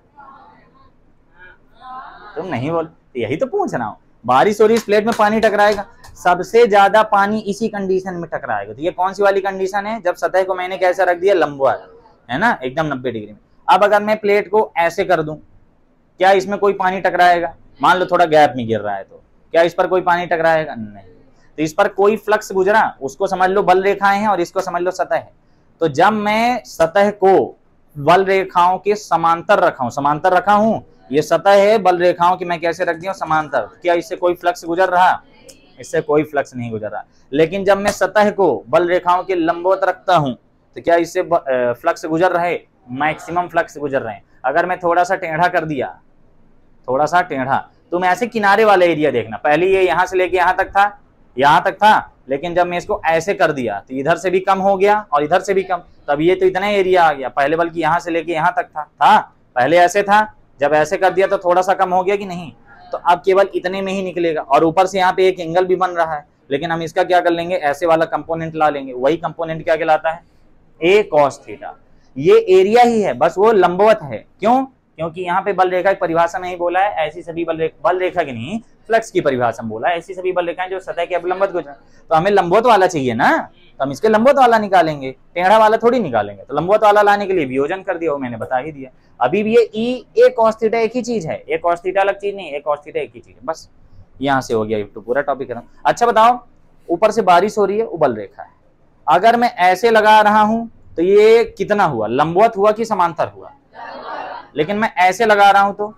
तुम नहीं बोल, यही तो पूछ रहा हूं, बारिश हो रही है, इस प्लेट में पानी टकराएगा, सबसे ज्यादा पानी इसी कंडीशन में टकराएगा। तो ये कौन सी वाली कंडीशन है, जब सतह को मैंने कैसे रख दिया, लंबवत, है ना, एकदम नब्बे डिग्री में। अब अगर मैं प्लेट को ऐसे कर दूं, क्या इसमें कोई पानी टकराएगा, मान लो थोड़ा गैप में गिर रहा है, तो क्या इस पर कोई पानी टकराएगा, नहीं। तो इस पर कोई फ्लक्स गुजरा, उसको समझ लो बल रेखाएं हैं और इसको समझ लो सतह है। तो जब मैं सतह को बल रेखाओं के समांतर रखा हूं, समांतर रखा हूं, ये सतह है, बल रेखाओं की मैं कैसे रख दिया समांतर, क्या इससे कोई फ्लक्स गुजर रहा, इससे कोई फ्लक्स नहीं गुजर रहा। लेकिन जब मैं सतह को बल रेखाओं के लंबवत रखता हूं, तो क्या इससे फ्लक्स गुजर रहे, मैक्सिमम फ्लक्स गुजर रहे हैं। अगर मैं थोड़ा सा टेढ़ा कर दिया, थोड़ा सा टेढ़ा, तुम ऐसे किनारे वाला एरिया देखना, पहले ये यहां से लेके यहां तक था, यहां तक था, लेकिन जब मैं इसको ऐसे कर दिया तो इधर से भी कम हो गया और इधर से भी कम, तब ये तो इतना एरिया आ गया, पहले बल्कि यहां से लेके यहां तक था, था पहले ऐसे था, जब ऐसे कर दिया तो थोड़ा सा कम हो गया कि नहीं, तो अब केवल इतने में ही निकलेगा। और ऊपर से यहाँ पे एक एंगल भी बन रहा है, लेकिन हम इसका क्या कर लेंगे, ऐसे वाला कंपोनेंट ला लेंगे, वही कंपोनेंट क्या कहलाता है, ए कॉस थीटा। ये एरिया ही है, बस वो लंबवत है, क्यों, क्योंकि यहाँ पे बल रेखा की परिभाषा में ही बोला है, ऐसी सभी बल रेखा, बल रेखा की नहीं, फ्लक्स की परिभाषा में बोला है, ऐसी सभी बल रेखाएं जो सतह के अवलंबित गुजरें। तो हमें लंबवत वाला चाहिए ना, तो हम इसके लंबवत वाला निकालेंगे, टेढ़ा वाला थोड़ी निकालेंगे। तो लंबवत वाला लाने के लिए वियोजन कर दिया, वो मैंने बता ही दिया। अभी भी ये ई ए कॉस थीटा एक ही चीज है, ए कॉस थीटा अलग चीज नहीं, ए कॉस थीटा एक ही चीज है, बस यहाँ से हो गया, तो पूरा टॉपिक खत्म। अच्छा बताओ, ऊपर से बारिश हो रही है, वो बल रेखा है, अगर मैं ऐसे लगा रहा हूं तो ये कितना हुआ, लंबवत हुआ कि समांतर हुआ, लेकिन मैं ऐसे लगा रहा हूं तो,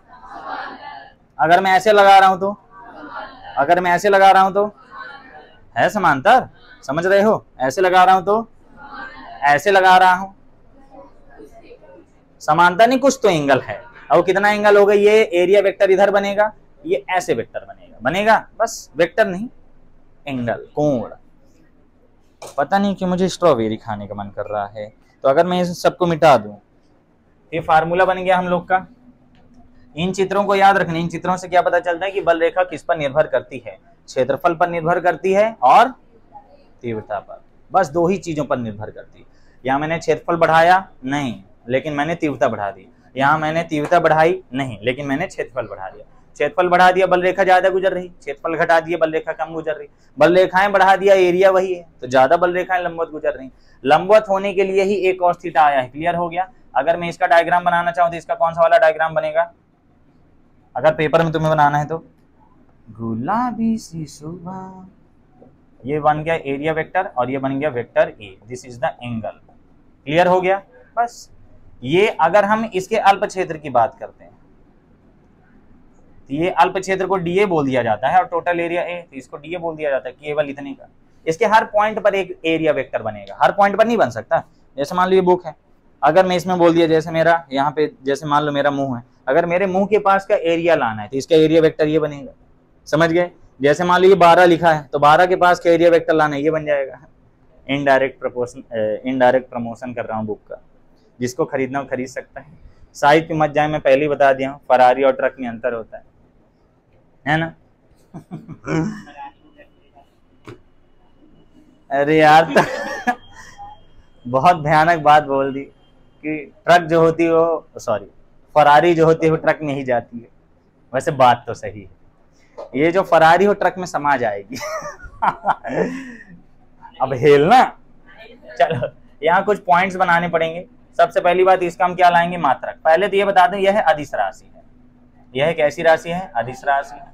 अगर मैं ऐसे लगा रहा हूं तो, अगर मैं ऐसे लगा रहा हूं तो है समांतर, समझ रहे हो, ऐसे लगा रहा हूं तो, ऐसे लगा रहा हूं, समांतर नहीं, कुछ तो एंगल है। अब कितना एंगल होगा, ये एरिया वेक्टर इधर बनेगा, ये ऐसे वेक्टर बनेगा, बनेगा बस वेक्टर नहीं, एंगल, कोण। पता नहीं कि मुझे स्ट्रॉबेरी खाने का मन कर रहा है, तो अगर मैं इस सबको मिटा दूं, ये फार्मूला बन गया हम लोग का। इन चित्रों को याद रखना, इन चित्रों से क्या पता चलता है कि बल रेखा किस पर निर्भर करती है, क्षेत्रफल पर निर्भर करती है और तीव्रता पर, बस दो ही चीजों पर निर्भर करती है। यहाँ मैंने क्षेत्रफल बढ़ाया नहीं, लेकिन मैंने तीव्रता बढ़ा दी, यहाँ मैंने तीव्रता बढ़ाई नहीं, लेकिन मैंने क्षेत्रफल बढ़ा दिया। क्षेत्रफल बढ़ा दिया, बल रेखा ज्यादा गुजर रही, क्षेत्रफल घटा दिया, बल रेखा कम गुजर रही। बल रेखाएं बढ़ा दिया, एरिया वही है, तो ज्यादा बल रेखाएं लंबवत गुजर रही। लंबवत होने के लिए ही एक cos थीटा आया है, क्लियर हो गया। अगर मैं इसका डायग्राम बनाना चाहूँ तो इसका कौन सा वाला डायग्राम बनेगा, अगर पेपर में तुम्हें बनाना है तो? गुलाबी सी सुबह, ये बन गया एरिया वेक्टर और ये बन गया vector A, this is the angle. Clear हो गया। बस ये अगर हम इसके अल्प क्षेत्र की बात करते हैं तो ये अल्प क्षेत्र को डीए बोल दिया जाता है और टोटल एरिया ए, तो इसको डीए बोल दिया जाता है, केवल इतने का। इसके हर पॉइंट पर एक एरिया वेक्टर बनेगा, हर पॉइंट पर नहीं बन सकता। जैसे मान लो ये बुक है, अगर मैं इसमें बोल दिया, जैसे मेरा यहाँ पे, जैसे मान लो मेरा मुंह है, अगर मेरे मुंह के पास का एरिया लाना है तो इसका एरिया वेक्टर ये बनेगा, समझ गए। जैसे मान लो ये बारह लिखा है तो बारह के पास का एरिया वेक्टर लाना है, ये बन जाएगा। इनडायरेक्ट प्रपोर्शन, इनडायरेक्ट प्रमोशन कर रहा हूँ बुक का, जिसको खरीदना हो खरीद सकता है। साइज पे मत जाए, मैं पहले ही बता दिया हूँ, फरारी और ट्रक में अंतर होता है, है ना। अरे यार तो बहुत भयानक बात बोल दी कि ट्रक जो होती है वो, सॉरी, फरारी जो होती है वो ट्रक में ही जाती है। वैसे बात तो सही है, ये जो फरारी हो ट्रक में समा जाएगी। अब हेलना। चलो यहाँ कुछ पॉइंट्स बनाने पड़ेंगे। सबसे पहली बात, इसका हम क्या लाएंगे, मात्रक। पहले तो ये बता दें, यह है अदिश राशि है, यह एक ऐसी राशि है, अदिश राशि है।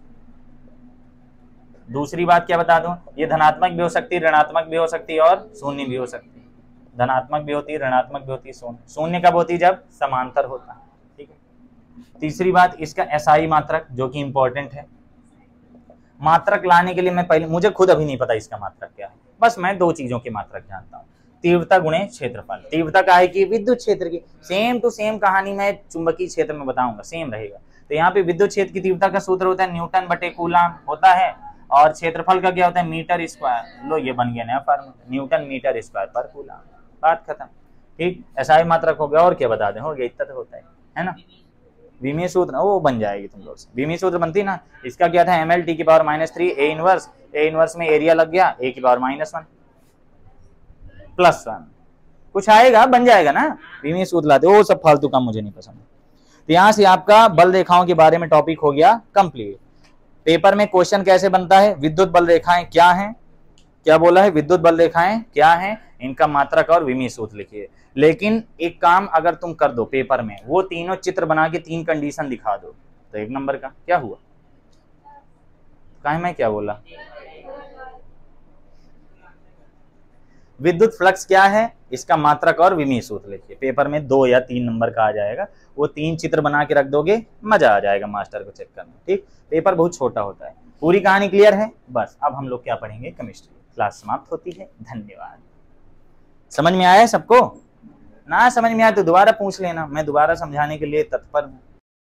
दूसरी बात क्या बता दूं, ये धनात्मक भी हो सकती है, ऋणात्मक भी हो सकती है और शून्य भी हो सकती है। धनात्मक भी होती है, ऋणात्मक भी होती है, शून्य शून्य कब होती है, जब समांतर होता है, ठीक है। तीसरी बात, इसका एसआई मात्रक, जो कि इंपॉर्टेंट है। मात्रक लाने के लिए मैं पहले, मुझे खुद अभी नहीं पता इसका मात्रक क्या है, बस मैं दो चीजों के मात्रक जानता हूँ, तीव्रता गुणे क्षेत्रफल। तीव्रता का है कि विद्युत क्षेत्र की, सेम टू सेम कहानी मैं चुंबकीय क्षेत्र में बताऊंगा, सेम रहेगा। तो यहाँ पे विद्युत क्षेत्र की तीव्रता का सूत्र होता है न्यूटन बटे कूलम होता है, और क्षेत्रफल का क्या होता है, मीटर स्क्वायर। लो ये बन गया नया फार्मूला, न्यूटन मीटर स्क्वायर पर कूलम, बात खत्म, ठीक। एसआई मात्रक हो गया, और क्या बता दें, हो गया, इतना तो होता है, है ना। विमीय सूत्र वो बन जाएगी तुम लोग से, विमीय सूत्र बनती ना। इसका क्या था, एम एल टी की power minus three A inverse, A inverse में एरिया लग गया ए की power minus one plus one, कुछ आएगा, बन जाएगा ना। विमीय सूत्र लाते, वो सब फालतू काम मुझे नहीं पसंद। तो यहाँ से आपका बल रेखाओं के बारे में टॉपिक हो गया कंप्लीट। पेपर में क्वेश्चन कैसे बनता है, विद्युत बल रेखाएं क्या हैं, क्या बोला है, विद्युत बल रेखाएं क्या हैं, इनका मात्रक और विमीय सूत्र लिखिए। लेकिन एक काम अगर तुम कर दो पेपर में, वो तीनों चित्र बना के तीन कंडीशन दिखा दो तो एक नंबर का। क्या हुआ, कहीं मैं क्या बोला, विद्युत फ्लक्स क्या है, इसका मात्रक और विमीय सूत्र लिखिए। पेपर में दो या तीन नंबर का आ जाएगा, वो तीन चित्र बना के रख दोगे, मजा आ जाएगा मास्टर को चेक करने, ठीक। पेपर बहुत छोटा होता है। पूरी कहानी क्लियर है। बस अब हम लोग क्या पढ़ेंगे, केमिस्ट्री। क्लास समाप्त होती है, धन्यवाद। समझ में आया है सबको? ना समझ में आया तो दोबारा पूछ लेना, मैं दोबारा समझाने के लिए तत्पर हूँ।